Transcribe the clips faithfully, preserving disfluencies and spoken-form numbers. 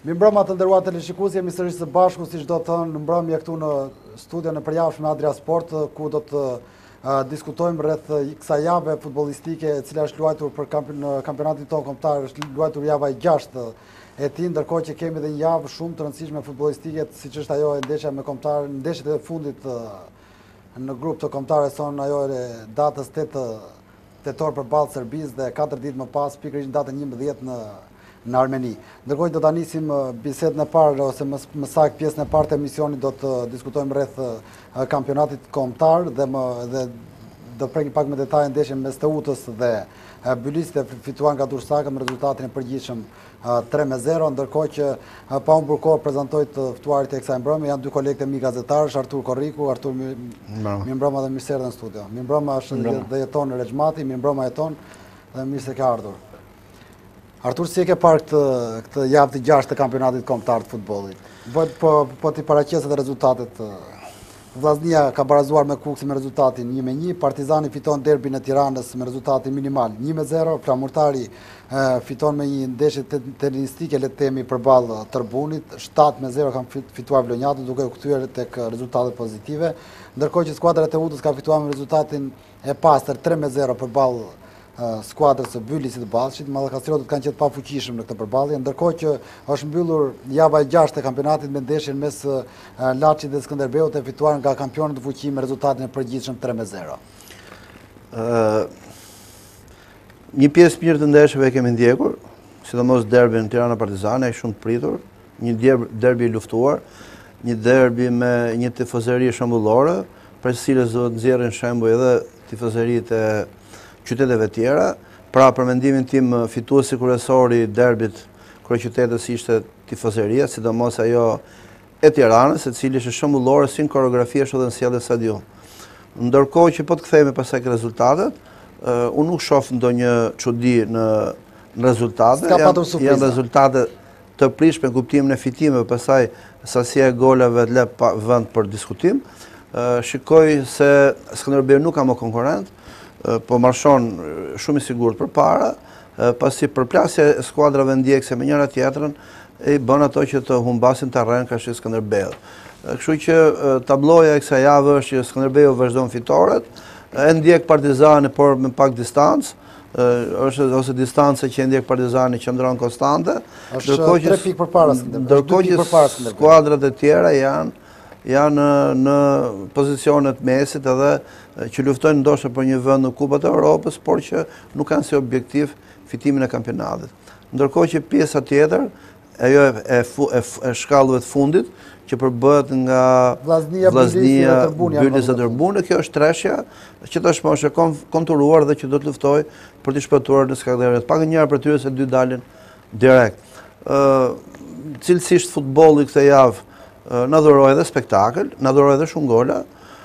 Mirëmbrëma të nderuar teleshikues, jemi sërish së bashku, siç do të thënë, në mbrëmje këtu në studion e përjashme AdriaSport, ku do të uh, diskutojmë rreth kësaj jave futbollistike, e cila është luajtur për kampion, kampionatin tonë kombëtar, është luajtur java e gjashtë e tij, ndërkohë që kemi edhe një javë shumë të rëndësishme futbollistike, siç është ajo e ndeshja me kombëtar, ndeshjet e fundit uh, në grup të kombëtarëve son ajo e datës tetë tetor përballë Serbisë dhe katër ditë më pas, pikërisht në datën njëmbëdhjetë në në Armeni. Ndërkohë do ta nisim bisedën e parë ose më, më saktë pjesën e parë të emisionit, do të diskutojmë rreth kampionatit kombëtar dhe më dhe do prekim pak me detaje ndeshjen mes T U-s dhe Bylisit, e fituan nga Durrësaka me rezultatin e përgjithshëm tre me zero, ndërkohë që pa humbur kohë prezantoj të ftuarit e kësaj mbrëmje janë dy kolegët e mi gazetarësh, Artur Korriku, Artur mirëmbrëma dhe mirë se erdhën në studio. Mirëmbrëma është dhe Jeton Rexhmati, mirëmbrëma Jeton dhe mirë se ke ardhur. Artur, si e ke parë këtë, këtë javë të gjashtë të kampionatit kombëtar të futbollit? Bëhet po, po t'i paraqeset edhe rezultatet. Vllaznia ka barazuar me Kuksin me rezultatin një me një, Partizani fiton derbin e Tiranës me rezultatin minimal një me zero, Flamurtari eh, fiton me një ndeshje tenistike le të themi përballë Tërbunit, shtat me zero kanë fituar Vlonjatën duke u kthyer tek rezultatet pozitive, ndërkohë që skuadra e T U-s ka fituar me rezultatin e pastër tre me zero përballë skuadrës së Bylisit të Ballshit. Mallakastriotët kanë qenë pafuqishëm në këtë përballje, ndërkohë që është mbyllur java e gjashtë e kampionatit me ndeshjen mes Laçit dhe Skënderbeut, e fituar nga kampionët e fuqi me rezultatin e përgjithshëm tre me zero. Uh, një pjesë mirë të ndeshjeve kemi ndjekur, sidomos derbin Tirana Partizani, ai shumë të pritur, një derbi i luftuar, një derbi me një tifozëri shembullore, për cilës do të nxjerrin shembuj edhe tifozëritë e qyteteve tjera. Pra, për mendimin tim, fituesi kryesor i derbit kryeqytetës ishte tifozëria, sidomos ajo e Tiranës, e cili është shembullore si në koreografi ashtu edhe në sjellje stadium. Ndërkohë që po të kthehemi pastaj ke rezultatet, uh, unë nuk shoh ndonjë çudi në, në rezultate. Janë, janë rezultate të prishme në kuptimin e fitimeve, pastaj sasia e golave të lë vend për diskutim. Uh, shikoj se Skënderbeu nuk ka më konkurrent, po marshon shumë i sigurt përpara, pasi përplasja e skuadrave ndjekse me njëra tjetrën i bën ato që të humbasin terren ka shi Skënderbeu. Kështu që tabloja e kësaj jave është që Skënderbeu vazhdon fitoret, e ndjek Partizani por me pak distancë, është ose distanca që ndjek Partizani qëndron konstante, ndërkohë që tre pikë përpara Skënderbeu. Ndërkohë që skuadrat e tjera janë janë në pozicionet mesit edhe që luftojnë ndoshta për një vend në Kupat e Evropës, por që nuk kanë si objektiv fitimin e kampionatit. Ndërkohë që pjesa tjetër, ajo e, e, e, e shkallëve të fundit, që përbëhet nga Vllaznia, Bylis dhe Tërbuni, kjo është treshja që tashmë është konturuar dhe që do të luftoj për të shpëtuar në skaderet. Pak njëra për tyre se dy dalin direkt. Uh, Cilësisht futbolli këtë javë na dhuroi edhe spektakël, na dhuroi edhe shumë gola,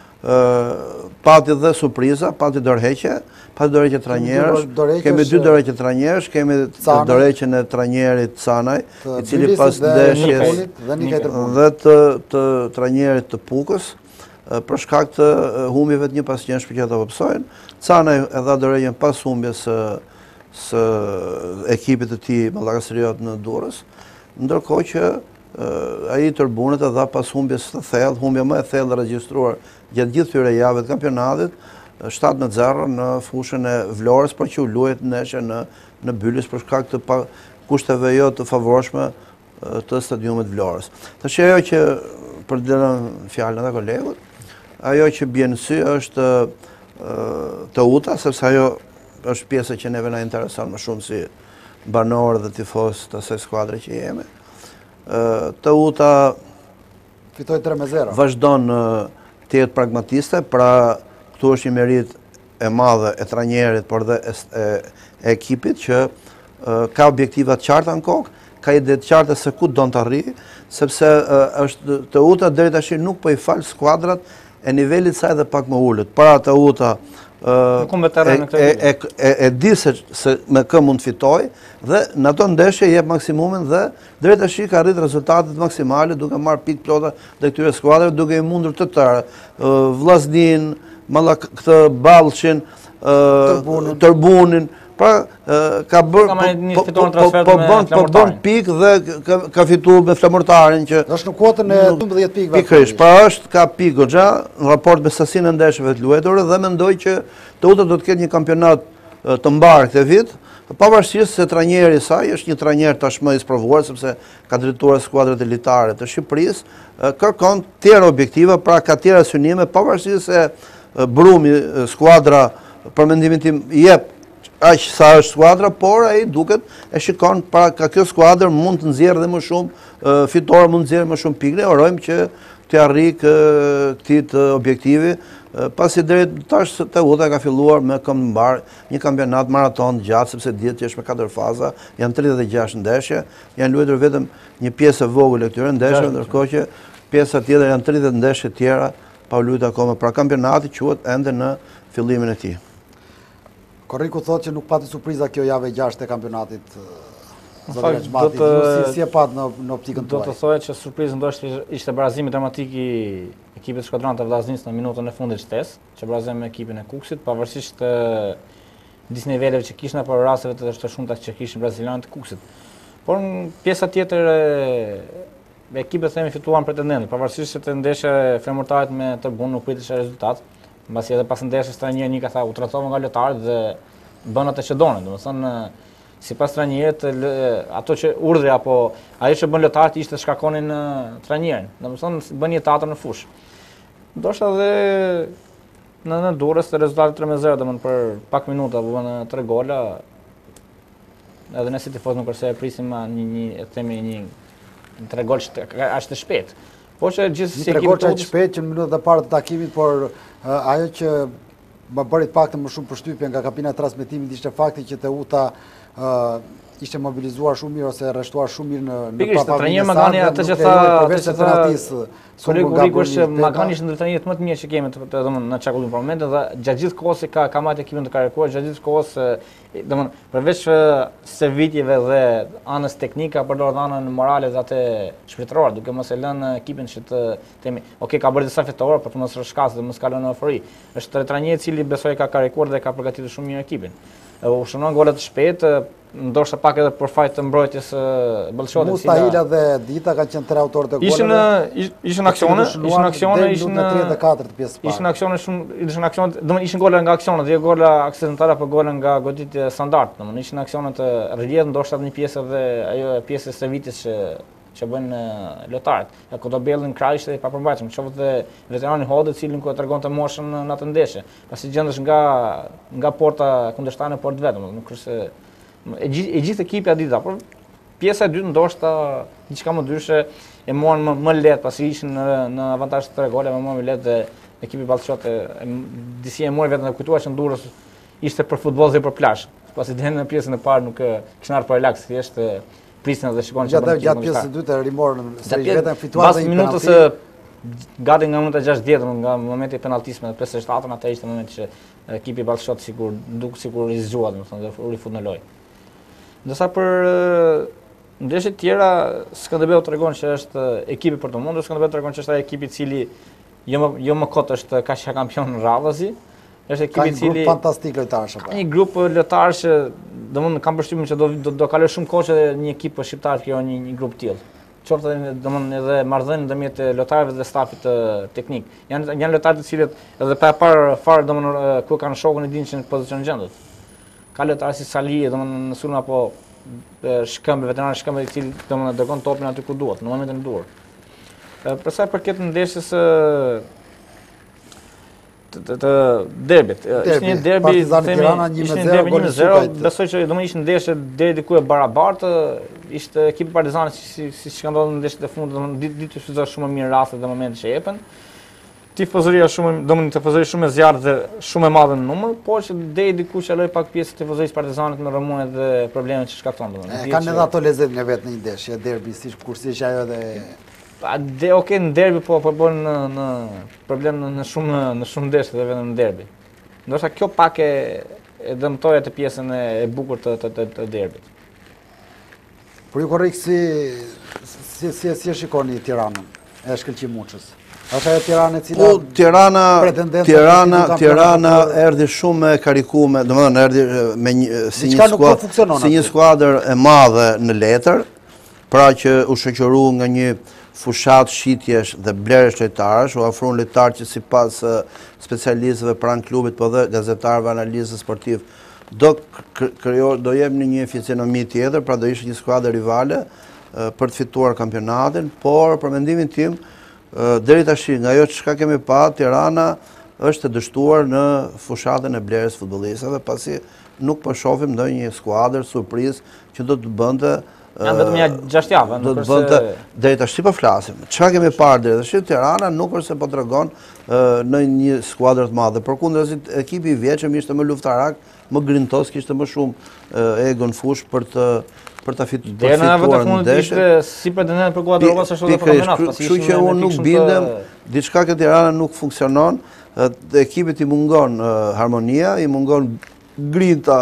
pati dhe surpriza, pati dorëheqje, pati dorëheqje trajnerësh, kemi dy dorëheqje trajnerësh, kemi dorëheqjen e trajnerit Canaj, i cili pas ndeshjes dhe të, të trajnerit të Pukës, për shkak të humbjeve të një pas njëshme që ata pësojnë. Canaj e dha dorëheqjen pas humbjes së, së ekipit të tij Mallakastriot në Durrës, ndërkohë që Uh, ai Tërbunit e dha pas humbjes të thellë, humbja më e thellë regjistruar gjatë gjithë këtyre javëve të kampionatit, shtat me zero në fushën e Vlorës, por që u luajt ndeshja në në Bylis për shkak të pa, kushteve jo të favorshme uh, të stadiumit Vlorës. Tash ajo që për të dhënë fjalën e kolegut, ajo që bie në sy është uh, T U-ta, sepse ajo është pjesa që neve na intereson më shumë si banorë dhe tifoz të asaj skuadre që jemi. T U-ta fitoi tre me zero. Vazhdon të jetë pragmatiste, pra këtu është një merit e madhe e trajnerit, por dhe e, e, e ekipit që e, ka objektivat qarta në kokë, ka ide të qarta se ku don të arrijë, sepse e, është T U-ta deri tash nuk po i fal skuadrat e nivelit saj dhe pak më ulët. Para T U-ta e, e, e, e, e di se, se me kë mund të fitoj dhe në ato ndeshje jep maksimumin dhe drejt tash ka arrit rezultatet maksimale duke marrë pikë plota dhe këtyre skuadrave, duke i mundur të tëra Vllaznin, Mallak këtë Ballshin, Tërbunin, Pra ka bërë po bën pikë dhe ka fituar me Flamurtarin që është në kuotën e dymbëdhjetë pikëve. Pikërisht, pra është ka pikë goxha në raport me sasinë e ndeshjeve të luajtura dhe mendoj që Teuta do të ketë një kampionat të mbarë këtë vit, pavarësisht se trajneri i saj është një trajner tashmë i sprovuar sepse ka drejtuar skuadrat elitare të Shqipërisë, kërkon tjerë objektiva, pra ka tjera synime, pavarësisht se brumi skuadra për mendimin tim jep aq sa është skuadra, por ai duket e shikon para ka kjo skuadër mund të nxjerrë dhe më shumë fitore, mund të nxjerrë më shumë pikë. Ne urojmë që të arrijë këtij objektivi, pasi deri tash Teuta ka filluar me këmbë mbar një kampionat maraton gjatë, sepse dihet që është me katër faza, janë tridhjetë e gjashtë ndeshje, janë luajtur vetëm një pjesë e vogël e këtyre ndeshjeve, ndërkohë që pjesa tjetër janë tridhjetë ndeshje tjera pa u luajtur akoma. Pra kampionati quhet ende në fillimin e tij. Korriku thotë që nuk pati surpriza kjo javë e gjashtë e kampionatit. Zotë Rexhmati, si e pat në optikën tuaj? Do të thoya që surprizë ndoshta ishte barazimi dramatik i ekipit skuadron të Vllaznisë në minutën e fundit shtesë, që barazoi me ekipin e Kukësit, pavarësisht disa niveleve që kishin apo rasteve të të shumta që kishin brazilianët e Kukësit. Por në pjesa tjetër e ekipet themi fituan pretendentët, pavarësisht se të ndeshja e Flamurtarit me Tërbun nuk pritesha rezultat. Mbasi edhe pas ndeshjes trajneri një ka tha u tratova nga lojtarët dhe bën atë që donin. Domethënë sipas trajnerit ato që urdhri apo ajo që bën lojtarët ishte shkakonin trajnerin. Domethënë bën një teatër në fush. Ndoshta edhe në në Durrës rezultati tre me zero, domethënë për pak minuta u bën tre gola. Edhe ne si tifoz nuk është se prisim një një e themi një tre gol që është të shpejt. Po që gjithsesi ekipi i të shpejt që në minutat e para të takimit, por ajo që më bëri të paktën më shumë përshtypje nga kabina e transmetimit ishte fakti që Teuta ishte mobilizuar shumë mirë ose rreshtuar shumë mirë në në papavërinë. Magani atë që tha, atë që tha Korriku është Magani është ndër trajnerët më të mirë që kemi domethënë në çakullim për momentin dhe gjatë gjithë kohës ka ka marrë ekipin të karikuar, gjatë gjithë kohës domethënë përveç servitjeve dhe anës teknike apo përdor anën morale dhe atë shpirtërore, duke mos e lënë ekipin që të themi, ok, ka bërë disa fitore, por të mos rrshkasë dhe mos ka lënë eufori. Është trajner i cili besoj ka karikuar dhe ka përgatitur shumë mirë ekipin. U shënon golet të shpejtë, ndoshta pak edhe për fajt të mbrojtjes Ballshotit. Mustahila dhe Dita kanë qenë tre autorë të goleve. Ishin ishin aksione, ishin aksione, ishin në tridhjetë e katërt pjesë parë. Ishin aksione shumë, ishin aksione, domethënë ishin gola nga aksione, dhe gola aksidentale apo gola nga goditje standard, domethënë ishin aksione të rrjedhë, ndoshta një pjesë edhe ajo pjesë e servitjes që që bën lojtarët. Ja ku do bellin kraj ishte i papërmbajtshëm, qoftë dhe veterani Hodë, i cili nuk tregonte moshën në atë ndeshje. Pasi gjendesh nga nga porta kundërshtare në portë vetëm, nuk është se e gjithë e gjithë ekipi Adida, por pjesa e dytë ndoshta diçka më ndryshe e morën më, më lehtë, pasi ishin në, në avantazh të tre gola, më më lehtë dhe ekipi Ballshotit disi e mori vetëm të kujtuar që Durrës ishte për futboll dhe për plazh. Pasi deri në pjesën e parë nuk kishin ardhur për relaks, thjesht prisnin dhe shikonin çfarë bën. Gjatë pjesës së dytë rimorën se vetëm fituar dhe një penalti. Minutës gati nga minuta gjashtëdhjetë, nga momenti i penaltisë me pesëdhjetë e shtatën, atë ishte momenti që ekipi Ballshot sikur duk sikur i zgjuat, domethënë dhe u rifut në lojë. Ndërsa për ndeshjet tjera Skënderbeu tregon që është ekipi për të mundur, Skënderbeu tregon që është ai ekipi i cili jo më jo më kot është kaq kampion radhazi. Është ekipi i cili grup fantastik lojtarësh apo. Një grup lojtarësh që domthonë kam përshtypjen që do do, do kaloj shumë kohë që një ekip shqiptar krijon një, një grup tillë. Qoftë domthonë edhe marrëdhënie ndërmjet lojtarëve dhe stafit teknik. Janë janë lojtarë të cilët edhe pa parë fare domthonë ku kanë shokun e dinë që në pozicion gjendet. Ka lojtarë si Sali, domthonë në sulm apo shkëmbë, veteran shkëmbë i cili domthonë dërgon topin aty ku duhet, në momentin e duhur. Për sa i përket ndeshjes të derbit. Ishte një derbi, themi, ishte një derbi një me zero, besoj që domosdoshmë ishte ndeshje deri diku e barabartë, ishte ekipi Partizanit si si që ka ndodhur në ndeshjet e fundit, domosdoshmë ditë shfrytëzoi shumë mirë rastet dhe momentet që jepen. Tifozëria shumë, domosdoshmë tifozëria shumë e zjarrt dhe shumë e madhe në numër, por që deri diku që loi pak pjesë tifozërisë Partizanit me rëmundjet dhe problemet që shkakton domosdoshmë. Kanë edhe ato lezet nga vetë në një ndeshje, derbi si kurse që ajo dhe De, ok, në derbi po po bën në, në problem në, në shumë në shumë ndeshje dhe vetëm në derbi. Ndoshta kjo pak e, e dëmtoi atë pjesën e, e bukur të, të, të, të derbit. Por ju Korrik si si si, si shikoni Tiranën? e shkëlqim Muçës. Është ajo Tirana e cila Po Tirana Tirana Tirana erdhi shumë me karikume, domethënë erdhi me një, si një skuadër si një skuadër e madhe në letër, pra që u shoqëru nga një fushat shitjesh dhe blerësh lojtarësh, u ofruan lojtarë që sipas specialistëve pranë klubit, po dhe gazetarëve, analistëve sportiv, do krijo do jepni një fisionomi tjetër, pra do ishte një skuadër rivale për të fituar kampionatin, por për mendimin tim deri tash nga ajo çka kemi pa, Tirana është e dështuar në fushatën e blerjes futbollistëve, pasi nuk po shohim ndonjë skuadër surprizë që do të bënte janë vetëm ja gjashtë javë, do të bënte deri tash po flasim. Çka kemi parë deri tash, Tirana nuk është se po tregon në një skuadër të madhe. Përkundrazi ekipi i vjetshëm ishte më luftarak, më grintos, kishte më shumë ego në fush për të për ta fituar ndeshjen. Deri në vetë fundit ishte si pretendent për kuadrë Europës ashtu edhe për kampionat, pasi kështu që unë nuk bindem, diçka që Tirana nuk funksionon, ekipit i mungon harmonia, i mungon grinta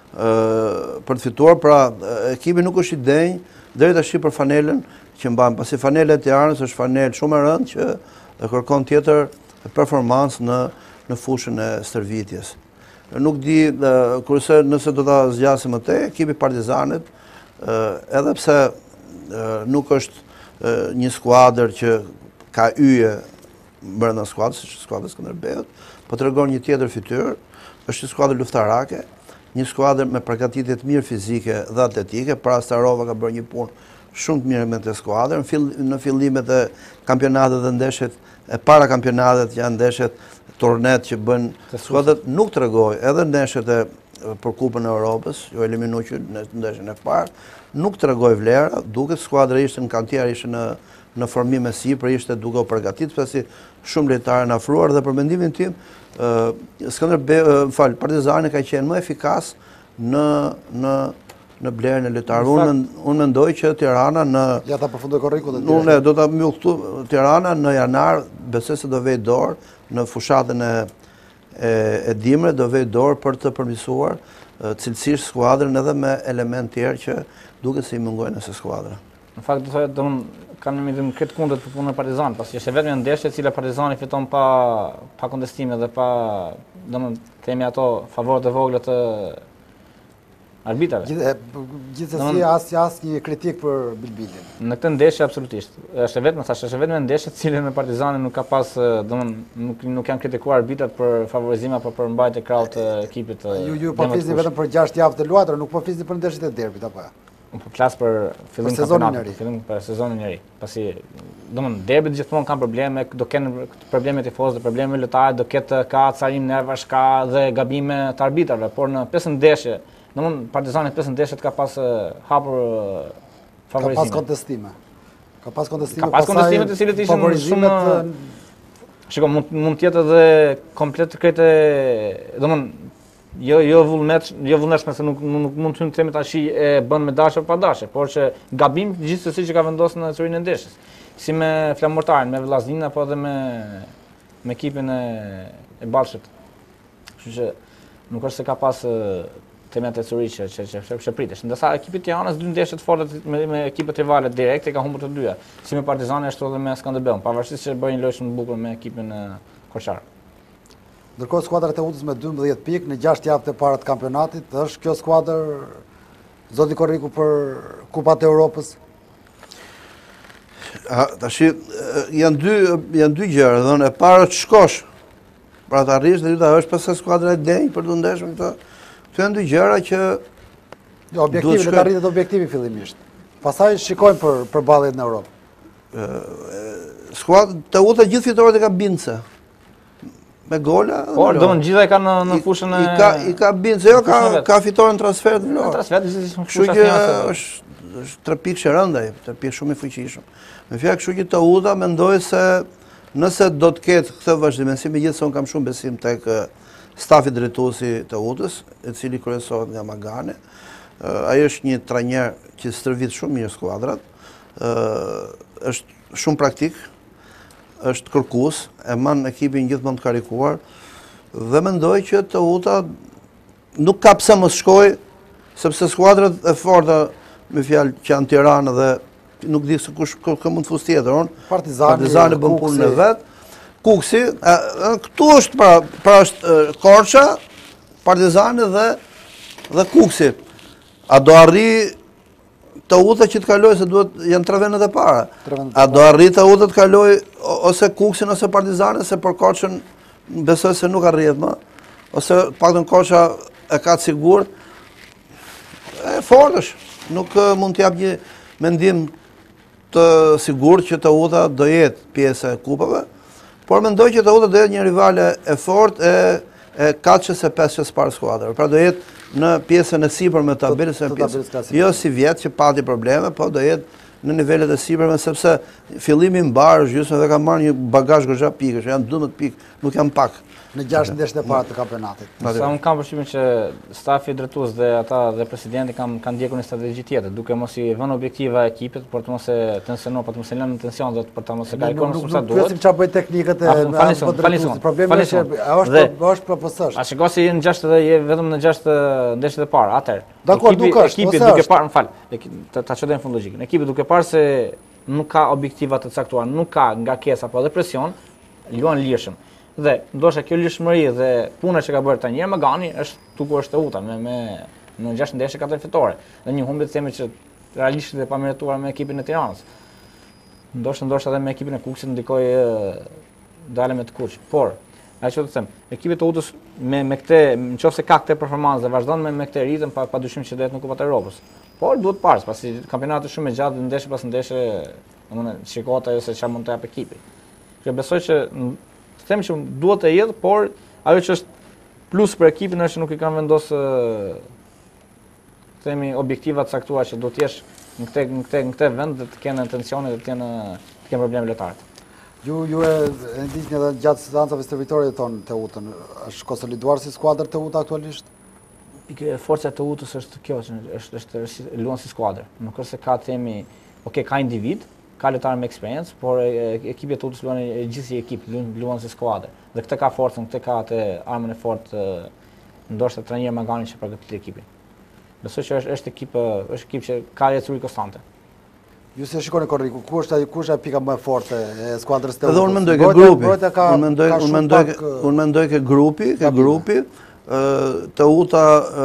për të fituar, pra ekipi nuk është i denj deri tash për fanelën që mban, pasi fanela e Tiranës është fanelë shumë e rëndë që kërkon tjetër performancë në në fushën e stërvitjes. Nuk di, kurse nëse do ta zgjasim më tej, ekipi Partizanit, edhe pse nuk është një skuadër që ka yje brenda skuadrës, siç skuadra Skënderbeut, po tregon një tjetër fytyrë, është një skuadër luftarake, një skuadër me përgatitje të mirë fizike dhe atletike, pra Starova ka bërë një punë shumë të mirë me të skuadrën. Në fillimet e kampionatet dhe ndeshjet e para kampionatet janë ndeshjet turnet që bën skuadrat nuk tregoj, edhe ndeshjet e për Kupën e Europës, jo eliminu që në ndeshjen e parë, nuk tregoj vlera, duket skuadra ishte në kantier, ishte në në formim e sipër, ishte duke u përgatitur, pasi shumë lojtarë në afruar dhe për mendimin tim, Skënderbeu, fal, Partizani ka qenë më efikas në në në blerjen e lojtarëve. Unë unë mendoj që Tirana në ja ta përfundoj Korriku dhe unë do ta mbyll këtu. Tirana në janar besoj se do vej dorë në fushatën e e, e dimre, do vej dorë për të përmirësuar cilësisht skuadrën edhe me elementë tjerë që duket se i mungojnë nëse skuadra. Në fakt do thotë domun kanë një vetëm këtë kundër për punën e Partizanit, pasi është vetëm një ndeshje e cila Partizani fiton pa pa kontestime dhe pa domun themi ato favorët e vogla të arbitrave. Gjithsesi as as një kritik për Bilbilin. Në këtë ndeshje absolutisht. Është vetëm thashë është vetëm një ndeshje e cila në Partizani nuk ka pas domun nuk nuk janë kritikuar arbitrat për favorizim apo për mbajtje krahut të ekipit. Ju ju po flisni vetëm për gjashtë javë të luajtura, nuk po flisni për ndeshjet e derbit apo? Unë po flas për fillim kampionatit, fillim për sezonin e ri. Pasi domun derbit gjithmonë kanë probleme, do kenë probleme tifozë, probleme lojtarë, do ketë ka carim nervash, ka dhe gabime të arbitrave, por në pesë ndeshje, domun Partizani pesë ndeshjet ka pas hapur favorizime. Ka pas kontestime. Ka pas kontestime. Ka pas kontestime të cilët ishin shumë Shiko, mund mund të jetë edhe komplet krete, domun Jo jo vullnet, jo vullnetshme se nuk nuk mund të themi tash e bën me dashje pa dashje, por që gabim gjithsesi që ka vendosur në historinë e ndeshjes. Si me flamurtarin, me Vllaznin apo edhe me me ekipin e e Ballshit. Kështu që nuk është se ka pas temat e suriçë që që që pritesh. Ndërsa ekipi i Tiranës dy ndeshje të forta me, me ekipet rivale direkte ka humbur të dyja, si me Partizani ashtu edhe me Skënderbeun, pavarësisht se bëjnë lojë shumë të bukur me ekipin e Koçar. Ndërkohë skuadra e Utës me dymbëdhjetë pikë në gjashtë javët e para të kampionatit, është kjo skuadër zoti Korriku për Kupat e Europës? Tash janë dy janë dy gjëra, domethënë e para të shkosh. Pra të arrish dhe dyta është pse skuadra e denj për të ndeshur këto. Këto janë dy gjëra që jo, objektivi le të arritet objektivi fillimisht. Pastaj shikojmë për për ballet në Europë. Ë skuadra të Uta gjithë fitoret e ka bindse. Me gola. Por domun gjithaj kanë në, në fushën e i ka i ka bindse, jo ka ka fituar në transfer të Vlorë. Transfer ishte Kështu që është është tre pikë që rëndaj, tre pikë shumë i fuqishëm. Me fjalë, kështu që Tauta mendoj se nëse do të ketë këtë vazhdim, si megjithëse unë kam shumë besim tek stafi drejtuesi të Utës, i cili kryesohet nga Magane. Ai është një trajner që stërvit shumë mirë skuadrat. Ë është shumë praktik, është kërkues, e man ekipin gjithmonë të karikuar dhe mendoj që Tauta nuk ka pse mos shkojë, sepse skuadrat e forta me fjalë që janë Tiranë dhe nuk di se kush ka mund të fus tjetër, on. Partizani, Partizani bën punën e vet. Kuksi, këtu është pra, pra është Korça, Partizani dhe dhe Kuksi. A do arri Tauta që të kaloj, se duhet janë tre vendet e para. A do arri Tauta të kaloj ose Kuksin ose Partizani, se për Korçën besoj se nuk arrihet më. Ose paktën Korça e ka të sigurt. E fort është. Nuk mund të jap një mendim të sigurt që Tauta do jetë pjesë e kupave, por mendoj që Tauta do jetë një rivale e fortë e e katësh e pesësh parë skuadrës. Pra do jetë në pjesën e sipërme të tabelës, jo si vjetë që pati probleme, po do jetë në nivelet e sipërme, sepse fillimi mbar është gjysmë dhe ka marrë një bagazh goxha pikësh, janë dymbëdhjetë pikë, nuk janë pak. Në gjashtë ndeshjet e para të kampionatit. Sa unë kam përshtypjen që stafi drejtues dhe ata dhe presidenti kanë kanë ndjekur një strategji tjetër, duke mos i vënë objektiva ekipit për të mos e tensionuar, për të mos e lënë në tension dhe për të mos e karikuar sa duhet. Nuk presim çfarë bëjnë teknikët e problemi është është është propozosh. A shikoj se në gjashtë dhe je vetëm në gjashtë ndeshjet e para, atëherë. Dakor, nuk është. Ekipi duke parë, më fal, ta çojmë në fund logjikën. Ekipi duke parë se nuk ka objektiva të caktuara, nuk ka ngarkesë apo dhe presion, luan lirshëm. Dhe ndoshta kjo lirshmëri dhe puna që ka bërë tani Magani është tuku është Tauta me me në gjashtë ndeshje katër fitore. Dhe një humbje të themi që realisht e pamerituar me ekipin e Tiranës. Ndoshta ndoshta edhe me ekipin e Kuksit ndikoi dalë me të kuq. Por ajo që të them, ekipi i Tautës me me këtë, nëse ka këtë performancë dhe vazhdon me me këtë ritëm, pa padyshim që do jetë në Kupën e Evropës. Por duhet parë, pasi kampionati është shumë i gjatë, ndeshje pas ndeshje, domethënë shikohet ajo se çfarë mund të jap ekipi. Që besoj që them që duhet të jetë, por ajo që është plus për ekipin është që nuk i kanë vendosë themi objektiva të caktuara që do të jesh në këtë në këtë në këtë vend dhe të kenë tensione dhe të kenë të kenë probleme lojtarët. Ju ju e ndihni edhe gjatë seancave stërvitore tonë Teutën. Është konsoliduar si skuadër Teuta aktualisht? Pikë forca e Teutës është kjo, është është luan si skuadër. Nuk është se ka themi, okay, ka individ, ka lojtarë me eksperiencë, por ekipi i Teutës luan gjithë si ekip, luan si skuadër. Dhe këtë ka forcën, këtë ka atë armën e fortë, ndoshta trajner Magani që përgatit ekipin. Besoj që është është ekip, është ekip që ka ecuri konstante. Ju se shikoni Korriku, ku është kush është pika më e forte e skuadrës Teutës? Edhe unë mendoj që grupi, unë mendoj unë mendoj unë mendoj që grupi, që grupi Teuta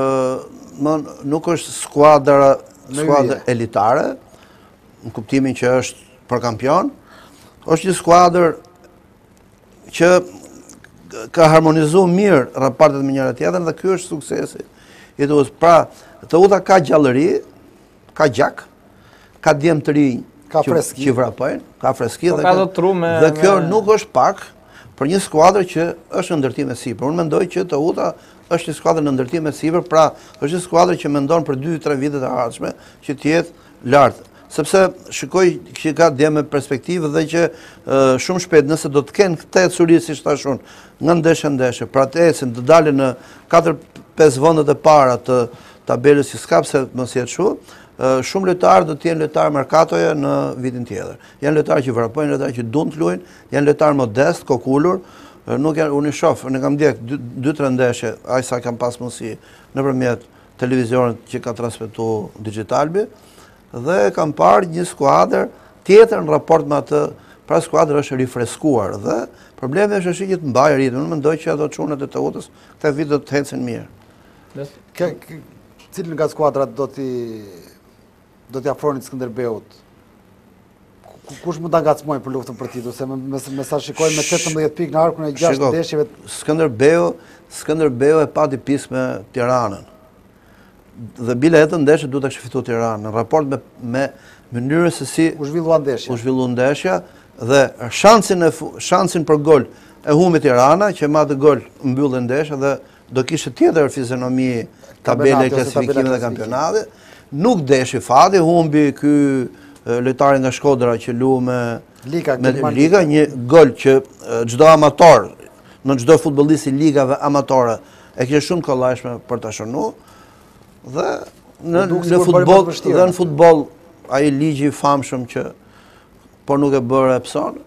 nuk është skuadra skuadër elitare, në kuptimin që është për kampion, është një skuadër që ka harmonizuar mirë raportet me njëra tjetrën dhe ky është suksesi i Teutës. Pra, Teuta ka gjallëri, ka gjak, ka djem të rinj që vrapojnë, ka freski dhe, dhe kjo nuk është pak për një skuadër që është në ndërtim e sipër. Unë mendoj që Teuta është një skuadër në ndërtim e sipër, pra është një skuadër që mendon për dy tre vitet e ardhshme që të jetë lart. Sepse shikoj që ka djem me perspektivë dhe që shumë shpejt nëse do të kenë këtë ecuri si thash unë, nga ndeshje ndeshje, pra të ecin të dalin në katër pesë vendet e para të tabelës që s'ka pse mos jetë kështu. Shumë lojtarë do të jenë lojtarë merkatoje në vitin tjetër. Janë lojtarë që vrapojnë, lojtarë që duan të luajnë, janë lojtarë modest, kokulur, nuk janë unë shoh, ne kam ndjek dy tre ndeshje, aq sa kam pas mundësi nëpërmjet televizionit që ka transmetuar Digitalbi dhe kam parë një skuadër tjetër në raport me atë, pra skuadra është rifreskuar dhe problemi është që të mbajë ritmin. Unë mendoj që ato çunat e Teutës këtë vit do të ecën mirë. Cilën nga skuadrat do t'i do t'i afroni Skënderbeut? Kush mund ta ngacmojë për luftën për titull, se me, me, me sa shikojmë me tetëmbëdhjetë pikë në arkun e gjashtë ndeshjeve. Skënderbeu, Skënderbeu e pati pis me Tiranën. Dhe bile edhe ndeshje duhet ta kishte fituar Tirana në raport me me mënyrën se si u zhvillua ndeshja. U zhvillua ndeshja dhe shansin e shansin për gol e humbi Tirana që me atë gol mbyllë ndeshja dhe do kishte tjetër fizionomi tabele klasifikimit dhe kampionatit. Nuk deshi fati, humbi ky lojtari nga Shkodra që lu me Liga, me Liga, një gol që çdo amator, në çdo futbollist i ligave amatore e kishte shumë kollajshme për ta shënuar. Dhe në, në futboll dhe në futboll ai ligji i famshëm që por nuk e bëre Epson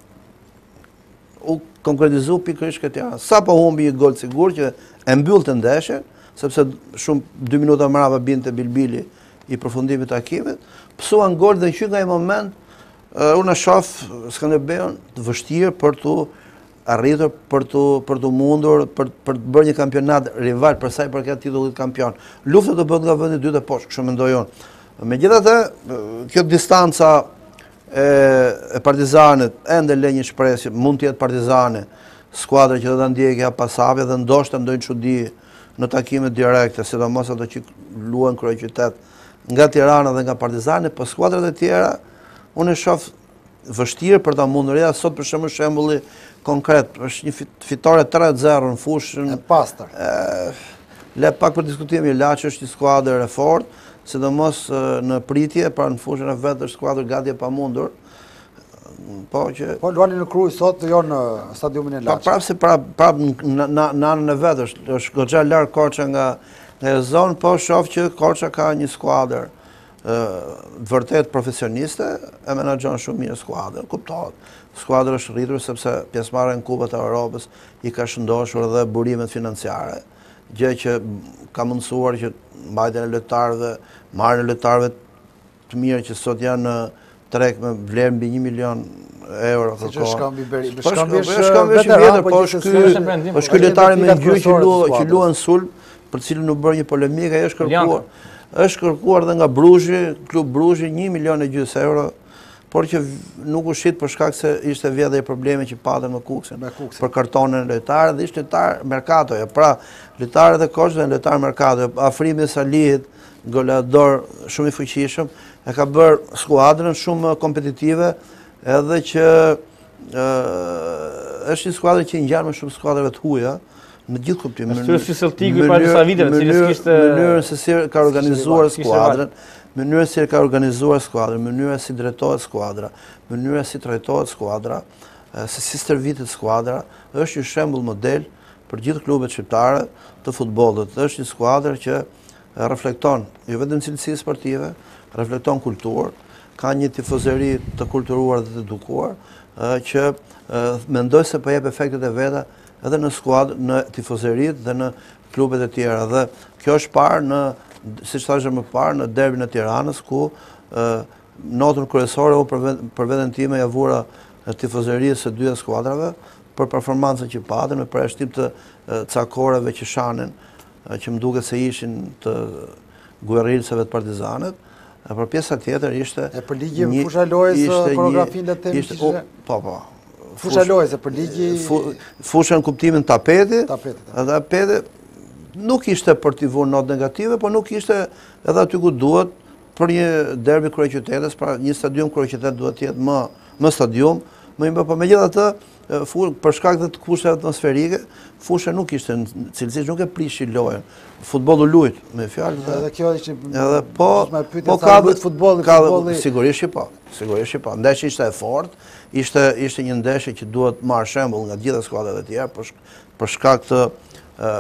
u konkretizu pikërisht këtë javë. Sa po humbi një gol sigur që e mbyllte ndeshjen, sepse shumë dy minuta mbrapa binte Bilbili i përfundimit të takimit, pësuan gol dhe që nga i moment, unë shoh Skënderbeun të vështirë për të arritur, për të për të mundur, për për të bërë një kampionat rival për sa i përket titullit kampion. Lufta do bëhet nga vendi i dytë e poshtë, kështu mendoj unë. Megjithatë, kjo distanca e, e Partizanit ende lë një shpresje, mund të jetë Partizani, skuadra që do ta ndjekë pasapje dhe ndoshta ndonjë çudi në takimet direkte, sidomos ato që luan kryeqytet nga Tirana dhe nga Partizani, po skuadrat e tjera unë e shoh vështirë për ta mundur. Ja sot për shembull shembulli konkret, është një fitore tre zero në fushën e pastër. Le pak për diskutim, Ilaçi është një skuadër e fortë, sidomos në pritje, pra në fushën e vet është skuadër gati e pamundur. Po që po luani në Krujë sot, jo në stadiumin e Ilaçit. Po prapë se prap prap në anën e vet është është goxha larg Korça nga nga zonë, po shoh që Korça ka një skuadër vërtet profesioniste, e menaxhon shumë mirë skuadrën, kuptohet. Skuadra është rritur sepse pjesëmarrja në Kupën e Evropës i ka shëndoshur dhe burimet financiare, gjë që ka mundësuar që mbajtjen e lojtarëve, marrjen e lojtarëve të mirë që sot janë në treg me vlerë mbi një milion euro kërkohen. Siç është Kambi Beri, Po Shkambish shkambish vjetër, po ky po ky lojtari me ngjyrë që luan që luan sulm, për cilën u bërë një polemikë, ai është kërkuar. Është kërkuar dhe nga Bruzhi, klub Bruzhi, një milion e gjysmë euro, por që nuk u shit për shkak se ishte vjedhje probleme që patën me Kuksin, për kartonën e lojtarëve dhe ishte lojtar merkatoja. Pra, lojtarët e Korçës janë lojtar merkato. Afrimi i Salihit, goleador shumë i fuqishëm, e ka bërë skuadrën shumë kompetitive, edhe që ë është një skuadër që i ngjan me shumë skuadrave të huaja. Në gjithë kuptim. Mënyrë si Celtiku para disa viteve, të cilës kishte mënyrën se si ka organizuar skuadrën, mënyra si ka organizuar skuadrën, mënyra si drejtohet skuadra, mënyra si trajtohet skuadra, se si stërvitet skuadra, është një shembull model për gjithë klubet shqiptare të futbollit. Është një skuadër që reflekton jo vetëm cilësi sportive, reflekton kulturë, ka një tifozëri të kulturuar dhe të edukuar, që mendoj se po jep efektet e veta edhe në skuadrë, në tifozërit dhe në klubet e tjera. Dhe kjo është parë në, siç thashë më parë, në derbin e Tiranës, ku notën kryesore unë për veten time ja vura tifozërisë së dyja skuadrave për performancën që patën, me përjashtim të cakoreve që shanin, që më duket se ishin të guerrilësve të Partizanit. Për pjesa tjetër ishte e për ligji fusha lojës koreografinë le të themi ishte. Po, po. Fusha lojës e për ligji fusha në kuptimin tapeti. Tapeti. Tapeti nuk ishte për t'i vënë notë negative, por nuk ishte edhe aty ku duhet për një derbi kryeqytetes, pra një stadium kryeqytet duhet të jetë më më stadium, më i bë, por megjithatë për shkak të kushteve atmosferike, fusha nuk ishte cilësisht nuk e prishi lojën. Futbolli luajt, me fjalë. Edhe kjo ishte edhe po po ka futbolli, futbolli. Sigurisht që po, sigurisht që po. Ndeshja ishte e fortë, ishte ishte një ndeshje që duhet marrë shembull nga gjitha skuadrat e tjera për për shkak të ë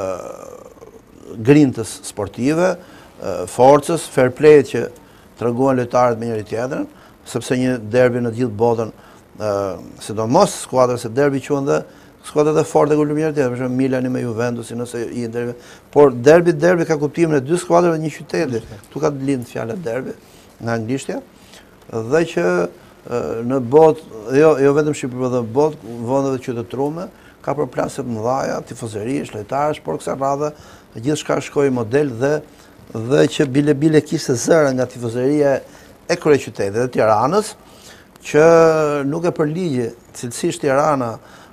grintës sportive, forcës, fair play që treguan lojtarët me njëri tjetrin, sepse një derbi në gjithë botën, sidomos skuadrat se derbi quhen dhe skuadrat e fortë e kulumjerë tjetër, për shembull Milani me Juventusin ose Interi, por derbi derbi ka kuptimin e dy skuadrave të një qyteti. Ktu ka lind fjala derbi nga anglishtja, dhe që në botë, jo jo vetëm Shqipëri, por edhe botë, vendeve qytetërume ka përplasje të mëdha, tifozërish, lojtarësh, por kësaj radhe gjithçka shkoi model dhe dhe që bile bile kishte zëra nga tifozëria e kryeqytetit të Tiranës, që nuk e përligje cilësisht Tirana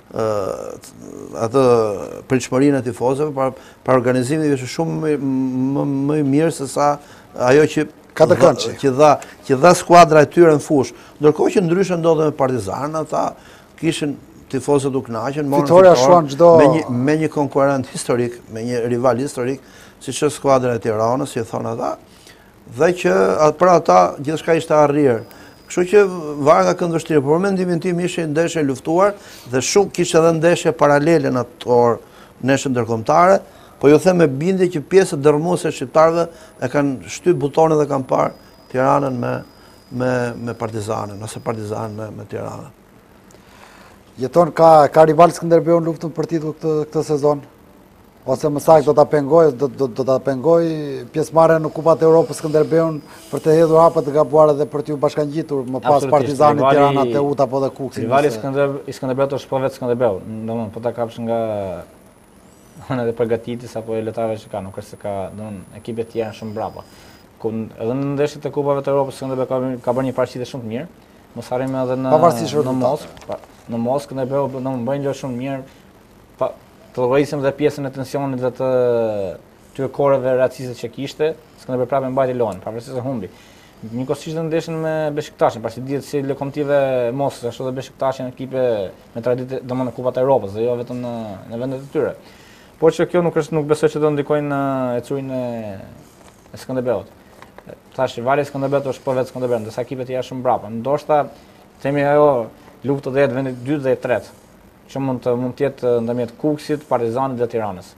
atë pritshmërinë e tifozëve, par, par organizimin ishte shumë më, më mirë se sa ajo që dha, që dha që dha skuadra e tyre në fushë. Ndërkohë që ndryshe ndodhe me Partizan, ata kishin tifozët u kënaqen, fitoria shuan çdo me një me një konkurrent historik, me një rival historik, siç është skuadra e Tiranës, si e thon ata, dhe që për ata gjithçka ishte arrirë. Kështu që varet nga këndvështria, por mendimin tim ishte ndeshje luftuar dhe shumë kishte edhe ndeshje paralele në ato orë, ndeshje ndërkombëtare, po ju them me bindje që pjesët dërmuese shqiptarëve e kanë shtyp butonin dhe kanë parë Tiranën me me me Partizanin, ose Partizanin me me Tiranën. Jeton ka ka rival Skënderbeu në luftën për titull këtë këtë sezon? ose më saktë do ta pengoj do do do ta pengoj pjesëmarrjen në Kupat e Europës Skënderbeun për të hedhur hapa të gabuara dhe për t'u bashkangjitur më pas Partizanit, Tirana, Teuta apo dhe Kuksi. Rivali i Skënderbeut është po vetë Skënderbeu, domethënë po ta kapsh nga ana edhe përgatitjes apo e lojtarëve që ka, nuk është se ka, domethënë ekipet tjera shumë brapa. Ku edhe në ndeshjet e Kupave të Europës Skënderbeu ka, ka bërë një paraqitje shumë të mirë. Mos harrojmë edhe në në Moskë, në Moskë Skënderbeu domethënë bëjnë lojë shumë mirë. Pa, të llogarisim dhe pjesën e tensionit dhe të tyre koreve raciste që kishte, Skënderbeu prapë mbajti lojën, pavarësisht se humbi. Njëkohësisht në ndeshjen me Beşiktaşin, pasi dihet si Lokomotive Moskës, ashtu edhe Beşiktaşin ekipe me traditë domethënë në Kupat e Europës, dhe jo vetëm në, në vendet e tyre. Por që kjo nuk është nuk besoj që do ndikojnë në ecurin e, e Skënderbeut. Tash rivali i Skënderbeut është po vetë Skënderbeu, ndërsa ekipet janë shumë brapa. Ndoshta themi ajo luftë dhe e vendit dytë dhe e tretë, që mund të mund të jetë ndërmjet Kuksit, Partizanit dhe Tiranës.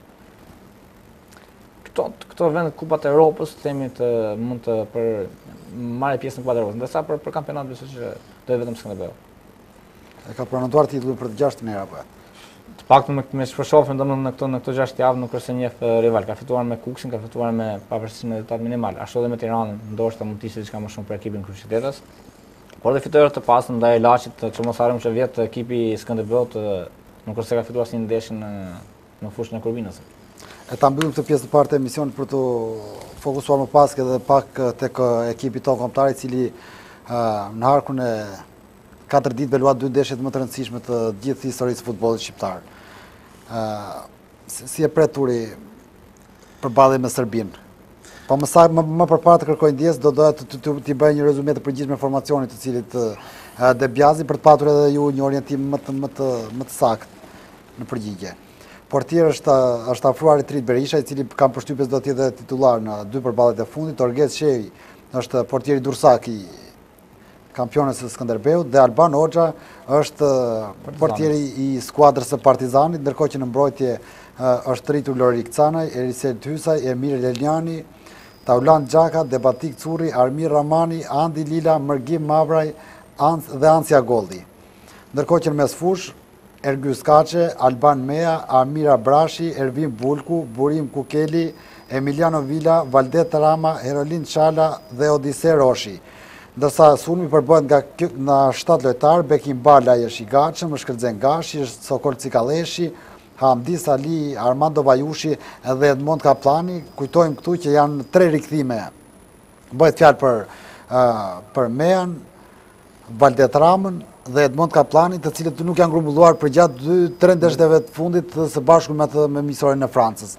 Këto këto vende Kupat e Europës themi të mund të për marrë pjesë në Kupat e Europës, ndërsa për për kampionat besoj që do të vetëm Skënderbeu. E ka pranuar titullin për të gjashtë herë apo? Të paktën me me shpërshofën domethënë në këto në këto gjashtë javë nuk është se njeh rival, ka fituar me Kuksin, ka fituar me pavarësisht me rezultat minimal, ashtu edhe me Tiranën, ndoshta mund të ishte diçka më shumë për ekipin Kryeqytetës. Por dhe fitore të pastë ndaj Laçit, që mos harrojmë që vjet ekipi i Skënderbeut nuk është se ka fituar asnjë ndeshje në në fushën e Kurbinës. E ta mbyllim këtë pjesë të parë të emisionit për të fokusuar më pas edhe pak tek ekipi tonë kombëtar, i cili në harkun e katër ditëve luat dy ndeshjet më të rëndësishme të gjithë historisë së futbollit shqiptar. Si e pret turi përballje me Serbinë? Po më sa më, më përpara të kërkoj ndjes, do doja të t'i bëj një rezume të përgjithshme informacionit të cilit Debjazi për të patur edhe ju një orientim më të më të më të saktë në përgjigje. Portier është është afruar Trit Berisha, i cili kam përshtypjen se do të jetë titullar në dy përballjet e fundit. Orges Shehi është portieri Dursak i kampionës së Skënderbeut dhe Alban Hoxha është portieri i skuadrës së Partizanit, ndërkohë që në mbrojtje është rritur Lorik Canaj, Erisel Hysaj, Emir Leliani, Taulan Gjaka, Debatik Curri, Armir Ramani, Andi Lila, Mërgim Mavraj dhe Ansja Goldi. Ndërkohë që në mes fush, Ergjus Kaçe, Alban Meja, Amira Brashi, Ervin Bulku, Burim Kukeli, Emiliano Vila, Valdet Rama, Herolin Çala dhe Odise Roshi. Ndërsa sulmi përbëhet nga nga shtatë lojtarë, Bekim Bala është i gatshëm, Shkëlzen Gashi, Sokol Cikalleshi, Hamdi Sali, Armando Bajushi dhe Edmond Kaplani. Kujtojmë këtu që janë tre rikthime. Bëhet fjalë për uh, për Mejan, Valdet Ramën dhe Edmond Kaplani, të cilët nuk janë grumbulluar për gjatë dy tre ndeshjeve të fundit së bashku me atë me misionin e Francës.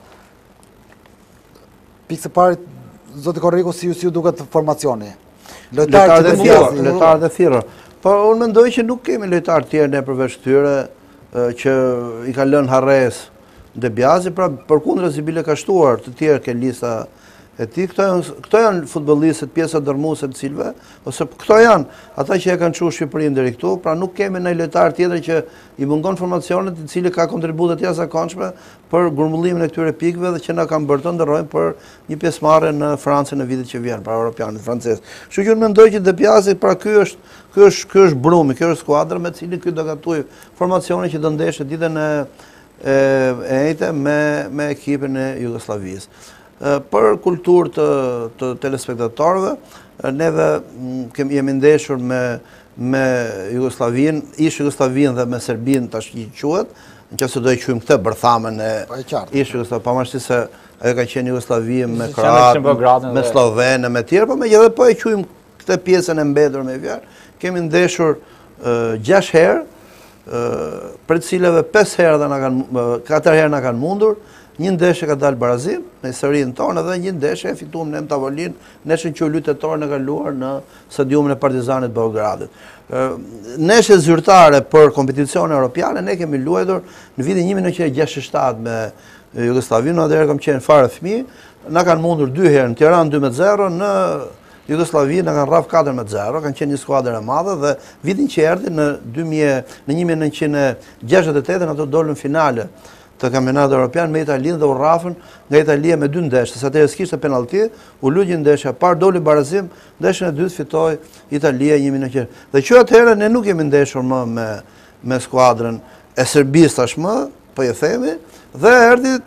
Pikë së pari, zoti Korriku, si ju si ju duket formacioni? Lojtarë dhe thirrur, lojtarë dhe thirrur. Po unë mendoj që nuk kemi lojtarë të tjerë ne përveç këtyre që i ka lënë harres Debjazi, pra përkundër si bile ka shtuar të tjerë ke lista e tij. Këto janë këto janë futbollistët, pjesa dërmuese të cilëve, ose këto janë ata që e kanë çuar Shqipërinë deri këtu, pra nuk kemi ndonjë lojtar tjetër që i mungon formacionet, i cili ka kontribute të jashtëzakonshme për grumbullimin e këtyre pikëve dhe që na kanë bërë të ndërrojmë për një pjesëmarrje në Francë në vitet që vijnë, pra europianët francezë. Kështu që unë mendoj që Debjazi, pra ky është ky është ky është brumi, ky është skuadra me cilin ky do gatuaj formacionin që do ndeshë ditën e e njëjtë me me ekipin e Jugosllavisë. Për kulturë të, të telespektatorëve, neve kem, jemi ndeshur me, me Jugoslavinë, ish Jugoslavinë dhe me Serbinë tash që quhet, në qoftë se do i quajmë këtë bërthamën e ish Jugoslavinë, pavarësisht se ajo ka qenë Jugosllavi me Kroatë, me Slovenë, me tjerë, por megjithatë po e quajmë këtë pjesën e mbetur me fjalë, kemi ndeshur gjashtë herë, për të cilave pesë herë dhe na kanë katër herë na kanë mundur. Një ndeshje ka dalë barazim në historinë tonë dhe një ndeshje e fituam në tavolinë, ndeshjen që u lutetorën e kaluar në stadiumin e Partizanit Beogradit. Ndeshje zyrtare për kompeticione europiane ne kemi luajtur në vitin një mijë nëntëqind e gjashtëdhjetë e shtatë me Jugosllavinë, atëherë kam qenë fare fëmijë, na kanë mundur dy herë në Tiranë dy me zero, në Jugosllavi na kanë rraf katër me zero, kanë qenë një skuadër e madhe dhe vitin që erdhi në dy mijë në një mijë nëntëqind e gjashtëdhjetë e tetë ato dolën finale të kampionatit evropian me Italinë dhe u rrafën nga Italia me dy ndeshje. Sa atëherë s'kishte penallti, u luajti ndeshja, parë doli barazim, ndeshjen e dytë fitoi Italia një mijë nëntëqind. Dhe që atëherë ne nuk kemi ndeshur më me me skuadrën e Serbisë tashmë, po e themi, dhe erdhi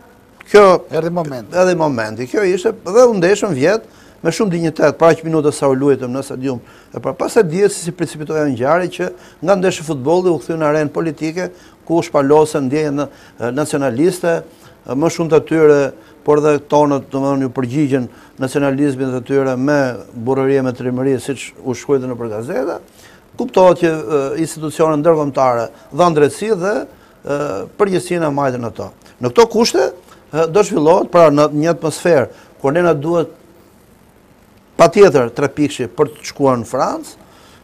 Kjo erdhi momenti. Edhe momenti. Kjo ishte dhe u ndeshëm vjet me shumë dinjitet, para që minuta sa u luajtëm në stadium. E pra pas e dihet se si precipitoja ngjarje që nga ndeshja futbolli u kthye në arenë politike ku shpalosën ndjenjat nacionaliste, më shumë të atyre, por dhe tonët domethënë ju përgjigjen nacionalizmit të tyre me burrërie me trimëri, siç u shkruajtë nëpër gazeta. Kuptohet që institucionet ndërkombëtare dhanë drejtësi dhe përgjegjësinë e majtën ato. Në këto kushte do zhvillohet pra në një atmosferë kur ne na duhet patjetër tre pikëshi për të shkuar në Francë,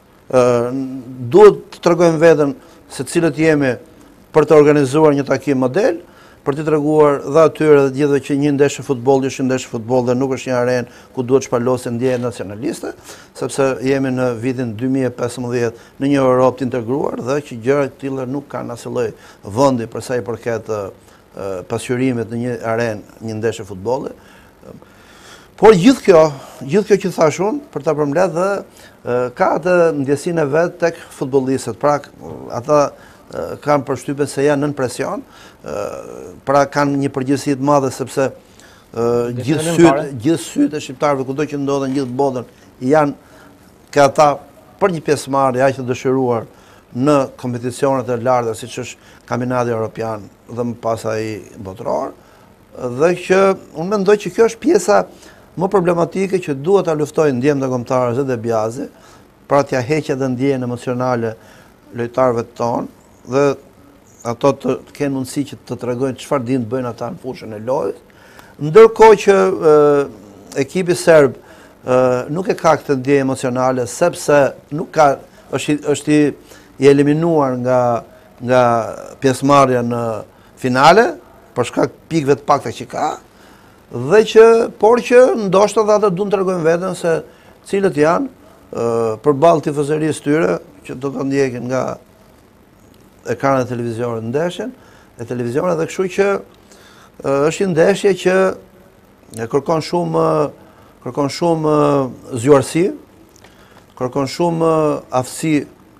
duhet të tregojmë veten se cilët jemi për të organizuar një takim model, për të treguar dhe atyre dhe gjithëve që një ndeshje futbolli është një ndeshje futboll dhe nuk është një arenë ku duhet shpalosen ndjenjat nacionaliste, sepse jemi në vitin dy mijë e pesëmbëdhjetë në një Europë të integruar dhe që gjëra të tilla nuk kanë asnjë lloj vendi për sa i përket pasqyrimit në një arenë, një ndeshje futbolli. Por gjithë kjo, gjithë kjo që thash unë, për ta përmbledh dhe ka atë ndjesinë e vet tek futbollistët. Pra ata kanë përshtypjen se janë nën presion, pra kanë një përgjegjësi të madhe sepse gjithë sytë, gjithë sytë e shqiptarëve kudo që ndodhen gjithë botën janë ka ata për një pjesëmarrje aq të dëshiruar në kompeticionet e larta siç është kampionati evropian dhe më pas ai botëror, dhe që unë mendoj që kjo është pjesa më problematike që duhet ta luftojnë ndjem të kombëtarës dhe Bjazi, pra t'ja heqë edhe ndjenjën emocionale lojtarëve tonë dhe ato të kenë mundësi që të tregojnë çfarë dinë të bëjnë ata në fushën e lojës, ndërkohë që e, ekipi serb e, nuk e ka këtë ndjenjë emocionale sepse nuk ka është është i, i eliminuar nga nga pjesëmarrja në finale për shkak pikëve të pakta që ka, dhe që por që ndoshta dhe ata duan të tregojnë veten se cilët janë e, përballë tifozërisë tyre që do ta ndjekin nga ekranet e televizionit ndeshjen, e televizionit dhe kështu që është një ndeshje që kërkon shumë kërkon shumë zgjuarsi, kërkon shumë aftësi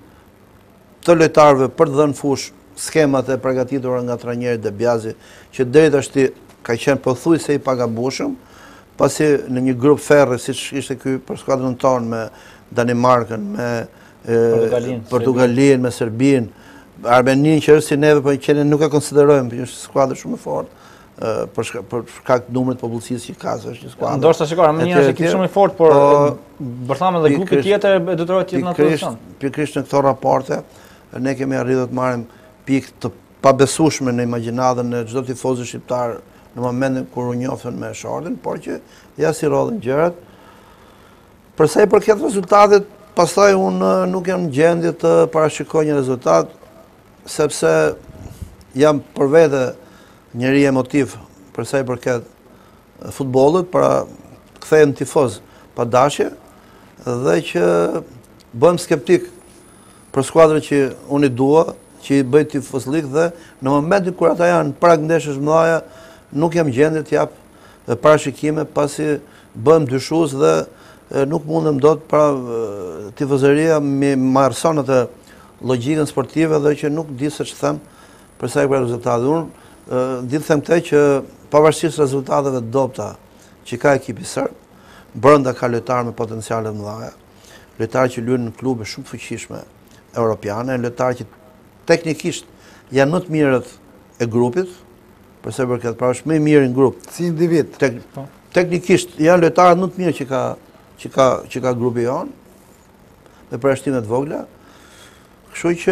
të lojtarëve për të dhënë fush skemat e përgatitura nga trajneri De Bjazi, që deri tash ka qenë pothuajse i pagabueshëm, pasi në një grup ferri siç ishte ky për skuadrën tonë me Danimarkën, me Portugalinë, Portugalinë, me Serbinë, Armeninë që është si neve, por që ne nuk e konsiderojmë, është skuadër shumë e fortë. Për shkak për shkak të numrit të popullsisë që ka, është një skuadër. Ndoshta shikoj, Armenia është ekip shumë i fortë, por bërthamë edhe grupi tjetër e detyroi të jetë në atë pozicion. Pikërisht në këto raporte ne kemi arritur të marrim pikë të pabesueshme në imagjinatën e çdo tifozit shqiptar në momentin kur u njoftën me shortin, por që ja si rodhin gjërat. Për sa i përket rezultatit, pastaj unë nuk jam në gjendje të parashikoj një rezultat, sepse jam për vete njëri emotiv për sa i përket futbollit, pra kthehem tifoz pa dashje dhe që bëhem skeptik për skuadrën që unë i dua, që i bëj tifozlik dhe në momentin kur ata janë prag ndeshjes mëdha, nuk jam gjendje të jap parashikime pasi bëhem dyshues dhe nuk mundem dot pra tifozëria me marrson atë logjikën sportive dhe që nuk di se ç'them për sa i përket rezultatit. Unë Ditë them këtë që pavarësisht rezultateve të dobta që ka ekipi serb, brenda ka lojtarë me potenciale të mëdha, lojtarë që luajnë në klube shumë të fuqishme europiane, lojtarë që teknikisht janë më të mirët e grupit, për sa i përket pra është më i miri në grup. Si individ. Tek, teknikisht janë lojtarët më të mirë që ka që ka që ka grupi jon, me përjashtime të vogla. Kështu që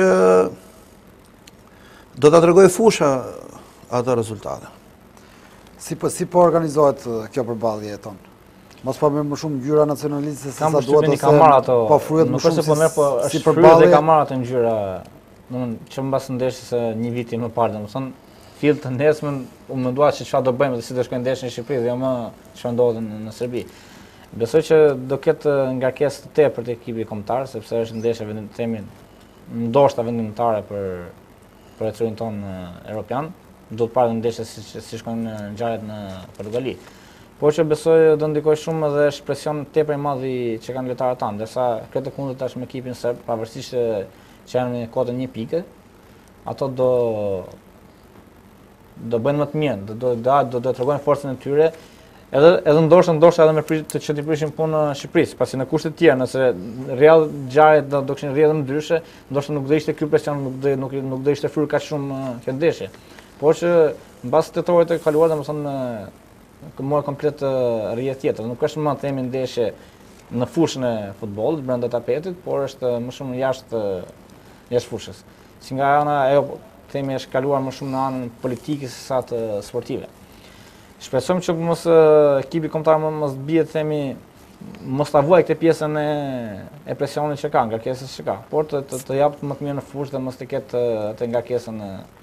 do ta tregoj fusha ato rezultate. Si po si po organizohet kjo përballje Jeton? Mos pa me më shumë ngjyra nacionaliste se sa duhet ose po fryhet më shumë po merr po si është përballje dhe ka marrë ato ngjyra, domethënë që mbas ndeshjes së një viti më parë, domethënë fill të nesër u mendua se çfarë do bëjmë dhe si do shkojnë ndeshjen në Shqipëri dhe jo më çfarë ndodhet në Serbi. Besoj që do ketë ngarkesë të tepërt te ekipi kombëtar, sepse është ndeshje vendim themin ndoshta vendimtare për për ecërin ton europian. Do të parë ndeshje si, si shkojnë ngjarjet në Portugali. Por që besoj do ndikoj shumë edhe shpresion tepër i madh që kanë lojtarët tanë, ndërsa këtë kundër tash me ekipin serb, pavarësisht që janë me kotën një pikë, ato do do bëjnë më të mirë, do do do do të tregojnë forcën e tyre. Edhe edhe ndoshta ndoshta edhe me prit të që të prishin punë në Shqipëri, pasi në kushte të tjera, nëse Real ngjarjet do do kishin rrjedhë ndryshe, ndoshta nuk do ishte ky presion, nuk do nuk, nuk do ishte fryr kaq shumë kjo ndeshje. Por që mbas tetorit të kaluar, domethënë mua komplet rrjedhë tjetër, nuk është më themi ndeshje në fushën e futbollit brenda tapetit, por është më shumë jashtë jashtë fushës. Si nga ana ajo themi është kaluar më shumë në anën politike se sa të sportive. Shpresojmë që mos ekipi kombëtar mos bie themi mos ta vuaj këtë pjesën e e presionit që ka, ngarkesës që ka, por të të, të japë më të mirë në fushë dhe mos të ketë atë ngarkesën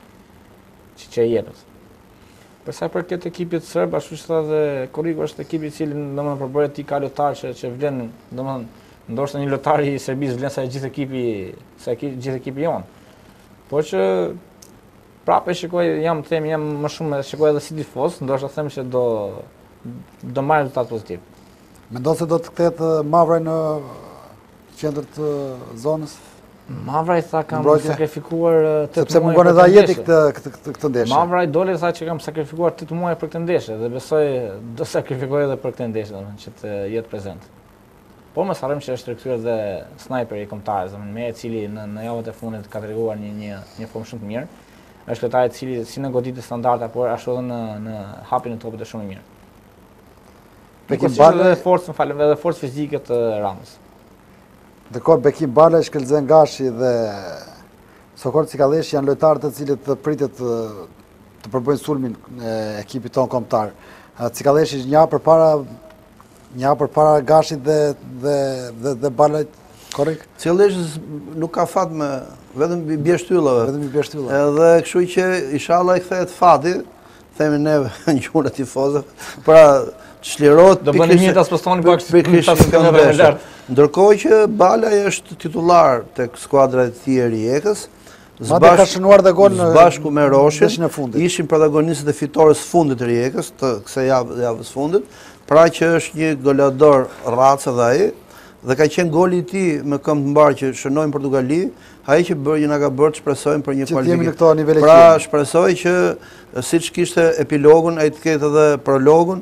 që që i jepet. Për sa i përket ekipit serb, ashtu që tha dhe Korriku, është ekipi i cili domethënë përbërë ti ka lojtarë që që vlen, domethënë ndoshta një lojtar i Serbisë vlen sa gjithë ekipi, sa gjithë ekipi jon. Por që prapë shikoj, jam them, jam më shumë shikoj edhe si tifoz, ndoshta them që do do marrë rezultat pozitiv. Mendon se do të kthehet Mavraj në qendër të zonës? Mavraj tha kam sakrifikuar tetë muaj. Sepse mungon edhe ajeti këtë këtë këtë ndeshje. Mavraj doli tha që kam sakrifikuar tetë muaj për këtë ndeshje dhe besoj do sakrifikuar edhe për këtë ndeshje, domethënë që të jetë prezant. Po mos harrojmë që është rikthyer dhe snajperi i kombëtarëve, domethënë me i cili në, në javët e fundit ka treguar një një një formë shumë të mirë. Është lojtari i cili si në goditje standarde, por ashtu edhe në në hapjen e topit është shumë i mirë. Bekim Bale edhe forcën, falem edhe forcë fizike të Ramës. Ndërkohë Bekim Bale, Shkelzen Gashi dhe Sokor Cikaleshi janë lojtarë të cilët të pritet të, të përbëjnë sulmin e ekipit tonë kombëtar. Cikaleshi një javë përpara një javë përpara Gashit dhe dhe dhe, dhe Balait, korrekt? Cikaleshi nuk ka fat me vetëm i bie shtyllave. Vetëm i bie shtyllave. Edhe kështu që inshallah i kthehet fati, themi neve në gjuna tifozëve, pra çlirohet do bëni mirë ta spostoni pak pikërisht. Ndërkohë që Balaj është titullar tek skuadra e tij e Rijekës, Madje ka shënuar dhe gol në bashku me Roshin, ishin protagonistët e fitores fundit të Rijekës të kësaj javë javës fundit, pra që është një goleador racë dhe ai, dhe ka qenë goli i tij me këmbë mbar që shënojnë Portugali, ai që bëri na ka bërë të shpresojmë për një kualifikim. Pra shpresoj që siç kishte epilogun, ai të ketë edhe prologun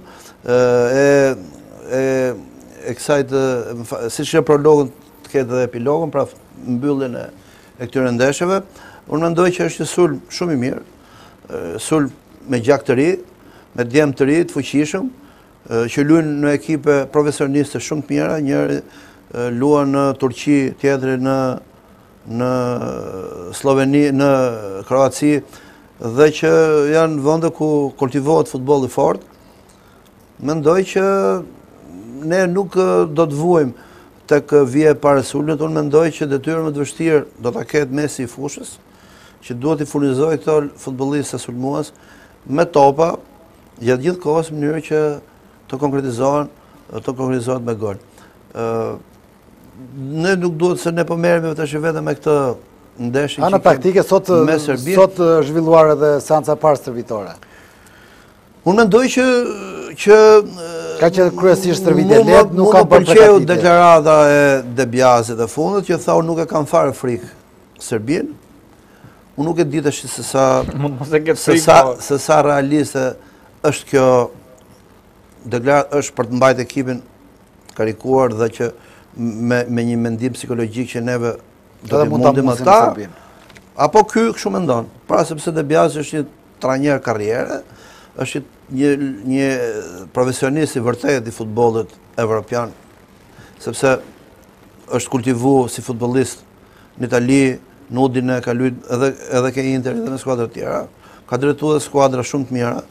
e e e kësaj të siç është prologun të ketë edhe epilogun, pra mbylljen e e këtyre ndeshjeve. Unë mendoj që është një sulm shumë i mirë, sulm me gjak të ri, me djem të ri, të fuqishëm, që luajnë në ekipe profesioniste shumë të mira, njëri luan në Turqi, tjetri në në Sloveni, në Kroaci, dhe që janë vende ku kultivohet futbolli fort. Mendoj që ne nuk do të vuajmë tek vije para sulmit, unë mendoj që detyrën më të vështirë do ta ketë mesi i fushës, që duhet i furnizojë këto futbollistë sulmues me topa gjatë gjithë kohës në mënyrë që të konkretizohen, të konkretizohet me gol. Ë ne nuk duhet se ne po merremi tash vetëm me këtë ndeshje. Ana praktike sot sot zhvilluar edhe seanca parë stërvitore. Unë mendoj që që ka qenë kryesisht stërvitje lehtë, nuk ka bërë përqeu deklarata e Debiazit e fundit që thau nuk e kanë fare frikë Serbin. Unë nuk e di tash se sa se sa se sa realiste është kjo deklaratë, është për të mbajtur ekipin karikuar dhe që me me një mendim psikologjik që neve do të mundim ata. Apo ky kështu mendon. Pra sepse Debiazi është një trajner karriere, është një një profesionist i vërtet i futbollit evropian, sepse është kultivuar si futbollist në Itali, në Udine, ka luajtur edhe edhe ke Inter dhe në skuadra të tjera, ka drejtuar skuadra shumë të mira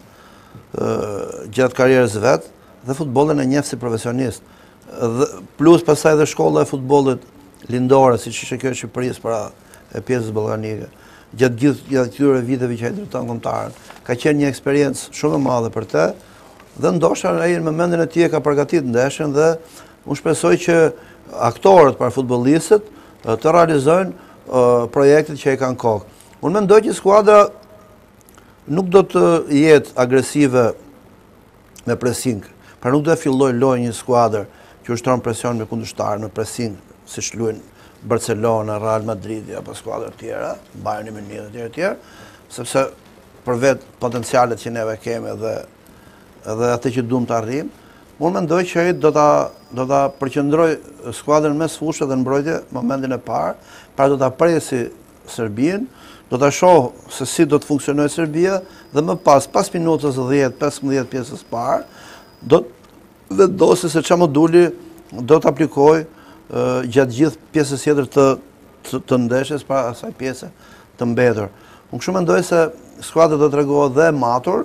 ë gjatë karrierës vet dhe futbollin e njeh si profesionist. Dhe plus pasaj dhe shkolla e futbollit lindore, siç ishte kjo e Shqipërisë para e pjesës ballkanike. Gjatë gjithë gjatë këtyre viteve që ai drejton kombëtarën, ka qenë një eksperiencë shumë e madhe për të, dhe ndoshta ai në momentin e tij ka përgatitur ndeshjen dhe unë shpresoj që aktorët para futbollistët të realizojnë uh, projektet që i kanë kokë. Unë mendoj që skuadra nuk do të jetë agresive me pressing, pra nuk do të fillojë lojë një skuadër që ushtron presion me kundërshtarin me pressing, siç luajnë Barcelona, Real Madrid apo skuadra të tjera, Bayern Munich e tjerë tjerë, sepse për vetë potencialet që neve kemi dhe edhe atë që duam të arrijmë, unë mendoj që ai do ta do ta përqendroj skuadrën mes fushë dhe mbrojtje momentin e parë, pra do ta presi Serbinë, do ta shoh se si do të funksionojë Serbia dhe më pas pas minutës dhjetë pesëmbëdhjetë pjesës parë, do të vendosë se çfarë moduli do të aplikoj uh, gjatë gjithë pjesës tjetër të, të, të ndeshjes para asaj pjese të mbetur. Unë kështu mendoj se skuadra do të tregohet dhe matur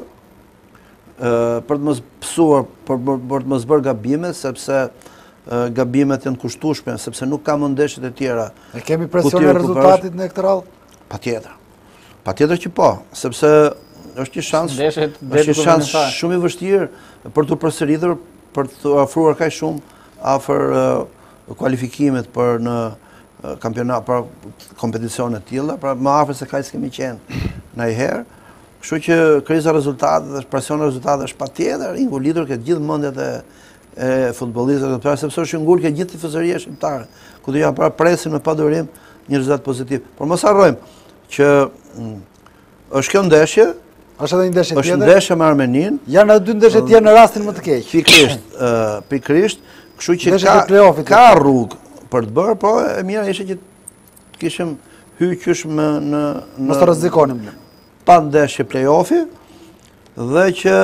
uh, për të mos pësuar, për, për, për të mos bërë gabime, sepse uh, gabimet janë kushtueshme, sepse nuk ka më ndeshjet e tjera. E kemi presion e rezultatit në këtë radhë? Patjetër. Patjetër që po, sepse është një shans, është një shans shumë i vështirë për të përsëritur, për të afruar kaq shumë afër uh, kualifikimit për në uh, kampionat, për kompeticione të tilla, pra më afër se kaq s'kemi qenë ndonjëherë. Kështu që kriza e rezultateve dhe presioni e rezultateve është patjetër i ngulitur ke gjithë mendjet e e futbollistëve, sepse është ngul ke gjithë tifozëria shqiptare, ku do ja pra presin me padurim një rezultat pozitiv. Por mos harrojmë që mm, është kjo ndeshje, është edhe një ndeshje tjetër. Është ndeshje me Armenin. Janë edhe dy ndeshje tjera në rastin më të keq. Pikërisht, ë uh, pikërisht, kështu që ka ka rrugë për të bërë, po e mira ishte që të kishim hyrë qysh me në në mos të rrezikonim. Pa ndeshje play-offi dhe që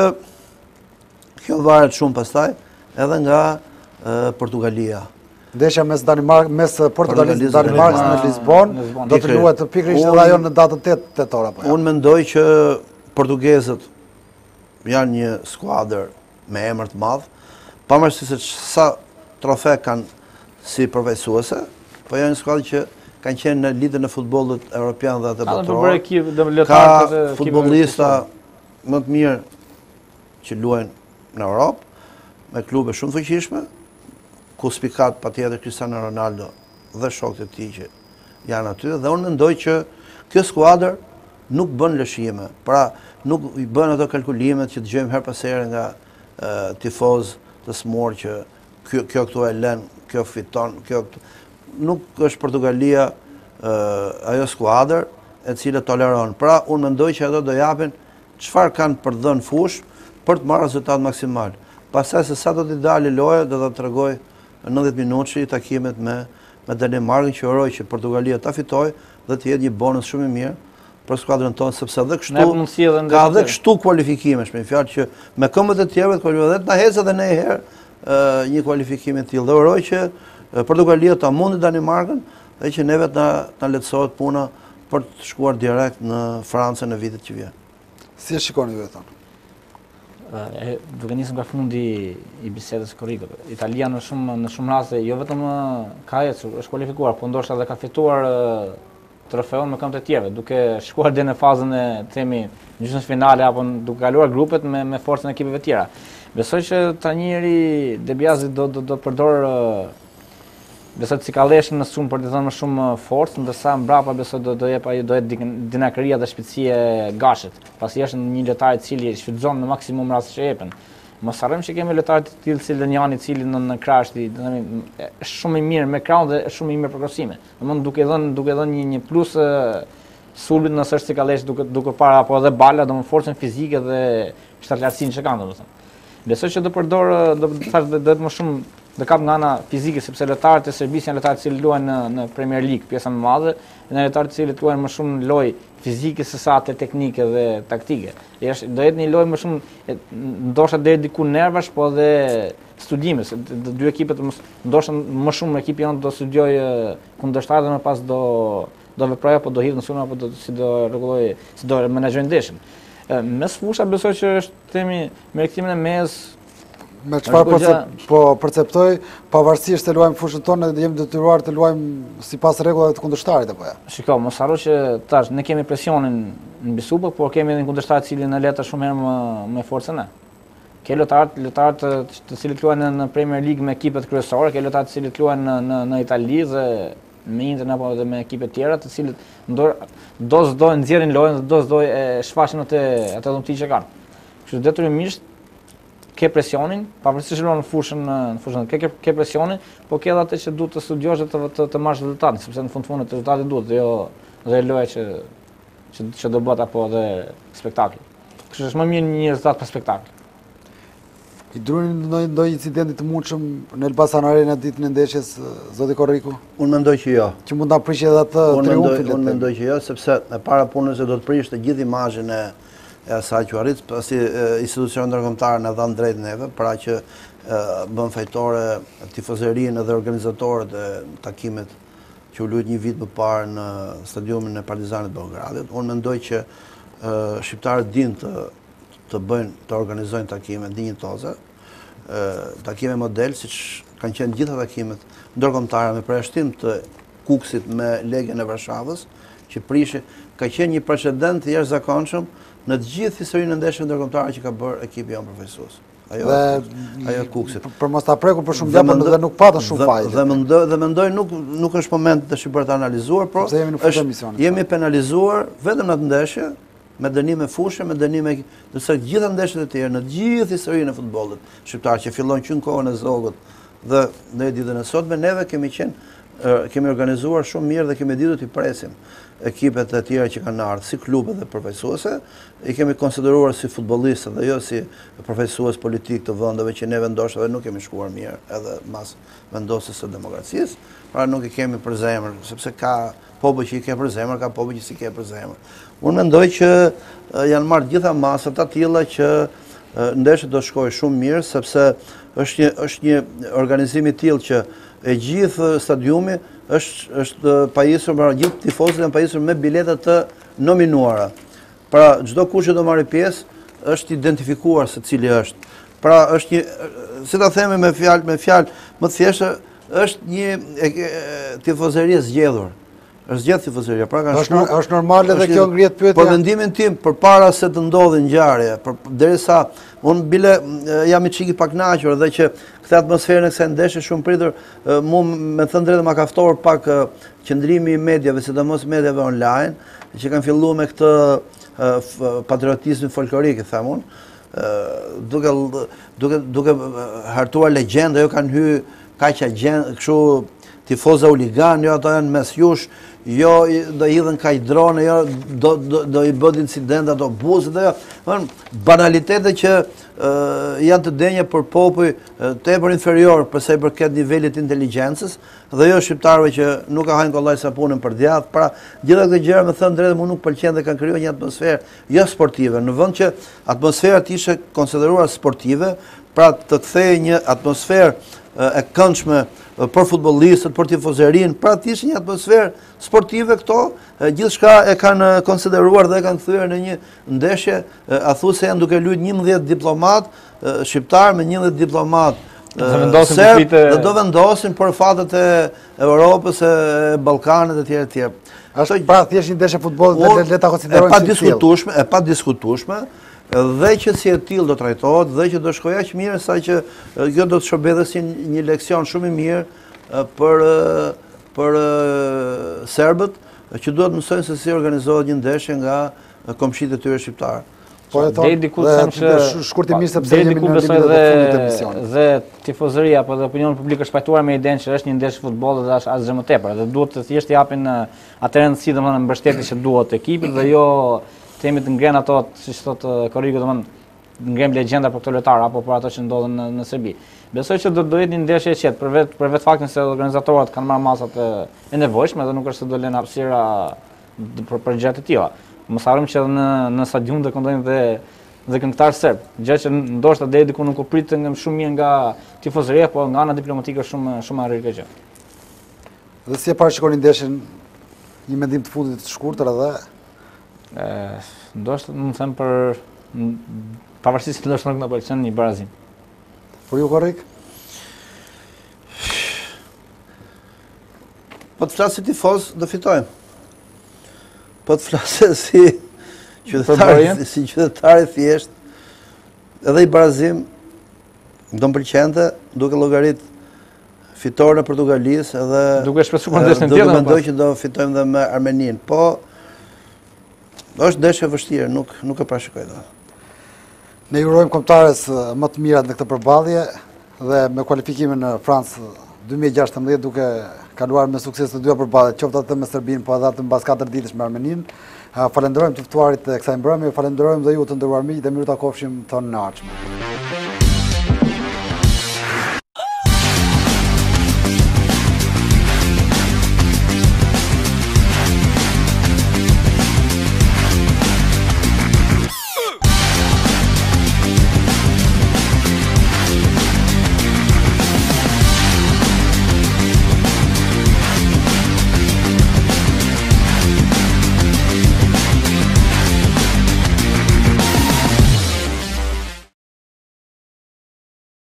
kjo varet shumë pastaj edhe nga uh, Portugalia. Ndeshja mes Danimark, mes Portugalis dhe Danimarkës në Lisbon, do të luhet pikërisht edhe ajo në datën tetë tetor apo jo? Unë mendoj që portugezët janë një skuadër me emër të madh, pavarësisht se sa trofe kanë si përfaqësuese, po janë një skuadër që kanë qenë në lidhjen e futbollit evropian dhe atë botror. Ka futbollista më të mirë që luajnë në Europë, me klube shumë fuqishme, ku spikat patjetër Cristiano Ronaldo dhe shokët e tij që janë aty, dhe unë mendoj që kjo skuadër nuk bën lëshime, pra nuk i bën ato kalkulimet që dëgjojmë her pas here nga uh, tifoz të smur që kjo, kjo këtu e lën, kjo fiton, kjo këtu. Nuk është Portugalia uh, ajo skuadër e cila toleron. Pra unë mendoj që ato do japin çfarë kanë për dhënë fush për të marrë rezultat maksimal. Pastaj se sa do t'i dalë loja do ta tregoj në nëntëdhjetë minutë i takimet me me Danimarkën, që uroj që Portugalia ta fitojë dhe të jetë një bonus shumë i mirë për skuadrën tonë, sepse edhe kështu ka edhe kështu kualifikimesh, me fjalë që me këmbët e tjerë të kualifikohet, na hecë edhe ne herë një kualifikim i tillë. Dhe uroj që Portugalia ta mundi Danimarkën dhe që neve ta ta lehtësohet puna për të shkuar direkt në Francë në vitet që vjen. Si e shikoni ju thonë? E, duke nisëm nga fundi i bisedës Korrikut. Italia në shumë në shumë raste jo vetëm ka ecur, është kualifikuar, por ndoshta edhe ka fituar trofeun me këmbët e tjerëve, duke shkuar deri në fazën e themi gjysmëfinale apo duke kaluar grupet me me forcën e ekipeve tjera. Besoj që Trajneri Debiazi do do do përdor besoj të Cikaleshin në sum për të dhënë më shumë forcë, ndërsa mbrapa besoj do do jep ai do jetë dinakëria dhe shpejtësia e Gashit, pasi është një lojtar i cili shfrytëzon në maksimum rastet që jepen. Mos harrojmë që kemi lojtarë të tillë si Lënjani, i cili në, në krahas është shumë i mirë me krahun dhe është shumë i mirë për krosime. Domthonë duke dhënë duke dhënë një, një plus sulmit nëse është Cikalesh duke duke para apo edhe bala, domthonë forcën fizike dhe shtatlarësinë që kanë domethënë. Besoj që do përdor do thash do të më shumë dhe kap nga ana fizike, sepse lojtarët e Serbisë janë lojtarë që luajnë në, në Premier League, pjesa më e madhe, dhe lojtarët që luajnë më shumë lojë fizike se sa të teknike dhe taktike. Është do jetë një lojë më shumë ndoshta deri diku nervash, po edhe studime, se dy ekipet ndoshta më shumë ekipi janë do studiojë kundërshtar dhe më pas do do veprojë apo do hidhë në sulm apo do si do rregullojë, si do menaxhojë ndeshjen. Mes fusha besoj që është themi me riktimin e mes me çfarë percep, po perceptoj, pavarësisht se luajmë fushën tonë, jemi detyruar të luajmë sipas rregullave të kundërshtarit apo jo? Shiko, mos harro që tash ne kemi presionin në mbi supë, por kemi edhe një kundërshtar i cili në letra shumë herë më me forcën e. Ke lojtarë, lojtarë të, të cilët luajnë në Premier League me ekipet kryesore, ke lojtarë të cilët luajnë në në, në Itali dhe me Inter apo edhe me ekipe tjera, të cilët ndor do s'do nxjerrin lojën, do s'do e shfaqin atë atë dhunti që kanë. Kështu detyrimisht ke presionin, pavarësisht se në fushën në fushën, ke ke presionin, po ke edhe atë që duhet të studiosh të të, të marrësh rezultatin, sepse në fund fundit rezultati duhet, dhe jo dhe loja që që, që do bëhet apo edhe spektakli. Kështu është më mirë një rezultat për spektakl. I druni ndonjë ndonjë incidenti të mundshëm në Elbasan Arena ditën e ndeshjes, zoti Korriku? Unë mendoj që jo. Që mund ta prishë edhe atë triumfin. Unë mendoj që jo, sepse e para punës e do të prishë të gjithë imazhin e e asaj që arrit, pasi institucionet ndërkombëtare na dhan drejt neve, pra që bën fajtore tifozerinë dhe organizatorët e takimet që u luajt një vit më parë në stadiumin e Partizanit Beogradit. Unë mendoj që shqiptarët dinë të të bëjnë, të organizojnë takime dinjitoze, takime model, siç kanë qenë gjitha takimet ndërkombëtare me përjashtim të Kuksit me Legën e Varshavës, që prishi ka qenë një precedent të jashtëzakonshëm në të gjithë historinë e ndeshjeve ndërkombëtare që ka bërë ekipi jonë përfaqësues. Ajo ajo Kuksit. Për mos ta prekur për shumë gjatë dhe nuk patën shumë fajte. Dhe mendoj dhe mendoj nuk nuk është moment të shqiptar të analizuar, por është jemi penalizuar vetëm në atë ndeshje me dënime fushë, me dënime ndërsa gjitha ndeshjet e tjera në gjithë historinë e futbollit shqiptar që fillon që në kohën e Zogut dhe në ditën e sotme neve kemi qenë kemi organizuar shumë mirë dhe kemi ditur t'i presim ekipet e tjera që kanë ardhur si klube dhe përfaqësuese, i kemi konsideruar si futbollistë dhe jo si përfaqësues politik të vendeve që ne vendoshave nuk kemi shkuar mirë edhe mas vendosjes së demokracisë, pra nuk i kemi për zemër, sepse ka popull që i ke për zemër, ka popull që si ke për zemër. Unë mendoj që janë marrë gjitha masat të tilla që ndeshja do shkojë shumë mirë, sepse është një është një organizim i tillë që e gjithë stadiumi është është pajisur, pra gjithë tifozët janë pajisur me bileta të nominuara. Pra çdo kush që do marrë pjesë është identifikuar se cili është. Pra është një, si ta themi me fjalë me fjalë më të thjeshtë, është një tifozëri e zgjedhur. Është zgjedhur tifozëria, pra kanë shkuar. Është normale dhe kjo ngrihet pyetja. Për mendimin tim, përpara se të ndodhi ngjarje, derisa unë bile jam i çiki pak kënaqur dhe që këtë atmosferën e kësaj ndeshje shumë pritur, mu me thënë drejtë ma ka ftuar pak qëndrimi i mediave, sidomos mediave online, që kanë filluar me këtë patriotizmin folklorik, e them unë, duke duke duke hartuar legjenda, jo kanë hyrë kaq agjend, kështu tifoza huligan, jo ato janë mes jush, jo do hidhen kaq drone, jo do do, do i bën incidente ato buzët, jo banalitete që janë të denja për popull tepër inferior për sa i përket nivelit të inteligjencës dhe jo shqiptarëve që nuk ka hajnë kollaj sapunën për djath. Pra, gjitha këto gjëra më thënë drejtë, mua nuk pëlqen dhe kanë krijuar një atmosferë jo sportive, në vend që atmosfera të ishte konsideruar sportive, pra të kthejë një atmosferë e këndshme për futbollistët, për tifozerinë, pra të ishte një atmosferë sportive këto, gjithçka e kanë konsideruar dhe e kanë thyer në një ndeshje, athuese janë duke luajtur njëmbëdhjetë diplomat shqiptar me njëmbëdhjetë diplomat serb, dhe do vendosin për fatet e Europës, e Ballkanit e tjerë tjerë. Ashtu pra thjesht një ndeshje futbolli dhe le ta konsiderojmë si diskutueshme, e pa diskutueshme, dhe që si e tillë do trajtohet dhe që do shkojë aq mirë sa që kjo do të shërbejë si një leksion shumë i mirë për për serbët që duhet mësojnë se si organizohet një ndeshje nga komshitë e tyre shqiptarë. Po e thonë, shkurtimisht sepse jemi në limin e fundit të emisionit. Dhe tifozëria apo dhe opinioni publik është pajtuar me idenë që është një ndeshje futbolli dhe është asgjë më tepër, dhe duhet të thjesht japin atë rëndësi domethënë mbështetjes që duhet ekipit dhe jo temi të ngren ato, siç thotë Korriku, domethënë ngren legjenda për këto lojtarë apo për ato që ndodhen në, në Serbi. Besoj që do do jetë një ndeshje e qetë për vetë për vetë faktin se organizatorët kanë marrë masat e, e nevojshme dhe nuk është se do lënë hapësira për, për gjëra të tilla. Mos harrojmë që në në stadium do këndojnë dhe dhe këngëtar serb, gjë që ndoshta deri diku nuk u pritet nga shumë mirë nga tifozëria, po nga ana diplomatike shumë shumë arrit kjo gjë. Dhe si e parashikoni ndeshjen, një mendim të fundit të shkurtër edhe ë ndoshta më them për pavarësisht se ndoshta nuk na pëlqen një barazim. Por ju Korrik? Po të flasë si tifoz, do fitojmë. Po të flasë si qytetari, si qytetari thjesht, edhe i barazim, do më pëlqente, duke llogarit fitor në Portugalisë, edhe duke shpresuar ndeshjen tjetër. Duke mendoj që do fitojmë dhe me Armeninë, po është ndeshje e vështirë, nuk nuk e parashikoj dot. Ne ju urojmë kombëtarës më të mirat në këtë përballje dhe me kualifikimin në Francë dy mijë e gjashtëmbëdhjetë duke kaluar me sukses të dyja përballë, qoftë atë me Serbinë, po edhe atë mbas katër ditësh me Armeninë. Falenderojmë të ftuarit e kësaj mbrëmje, falenderojmë dhe ju të nderuar miq dhe miru takofshim tonë në ardhmen.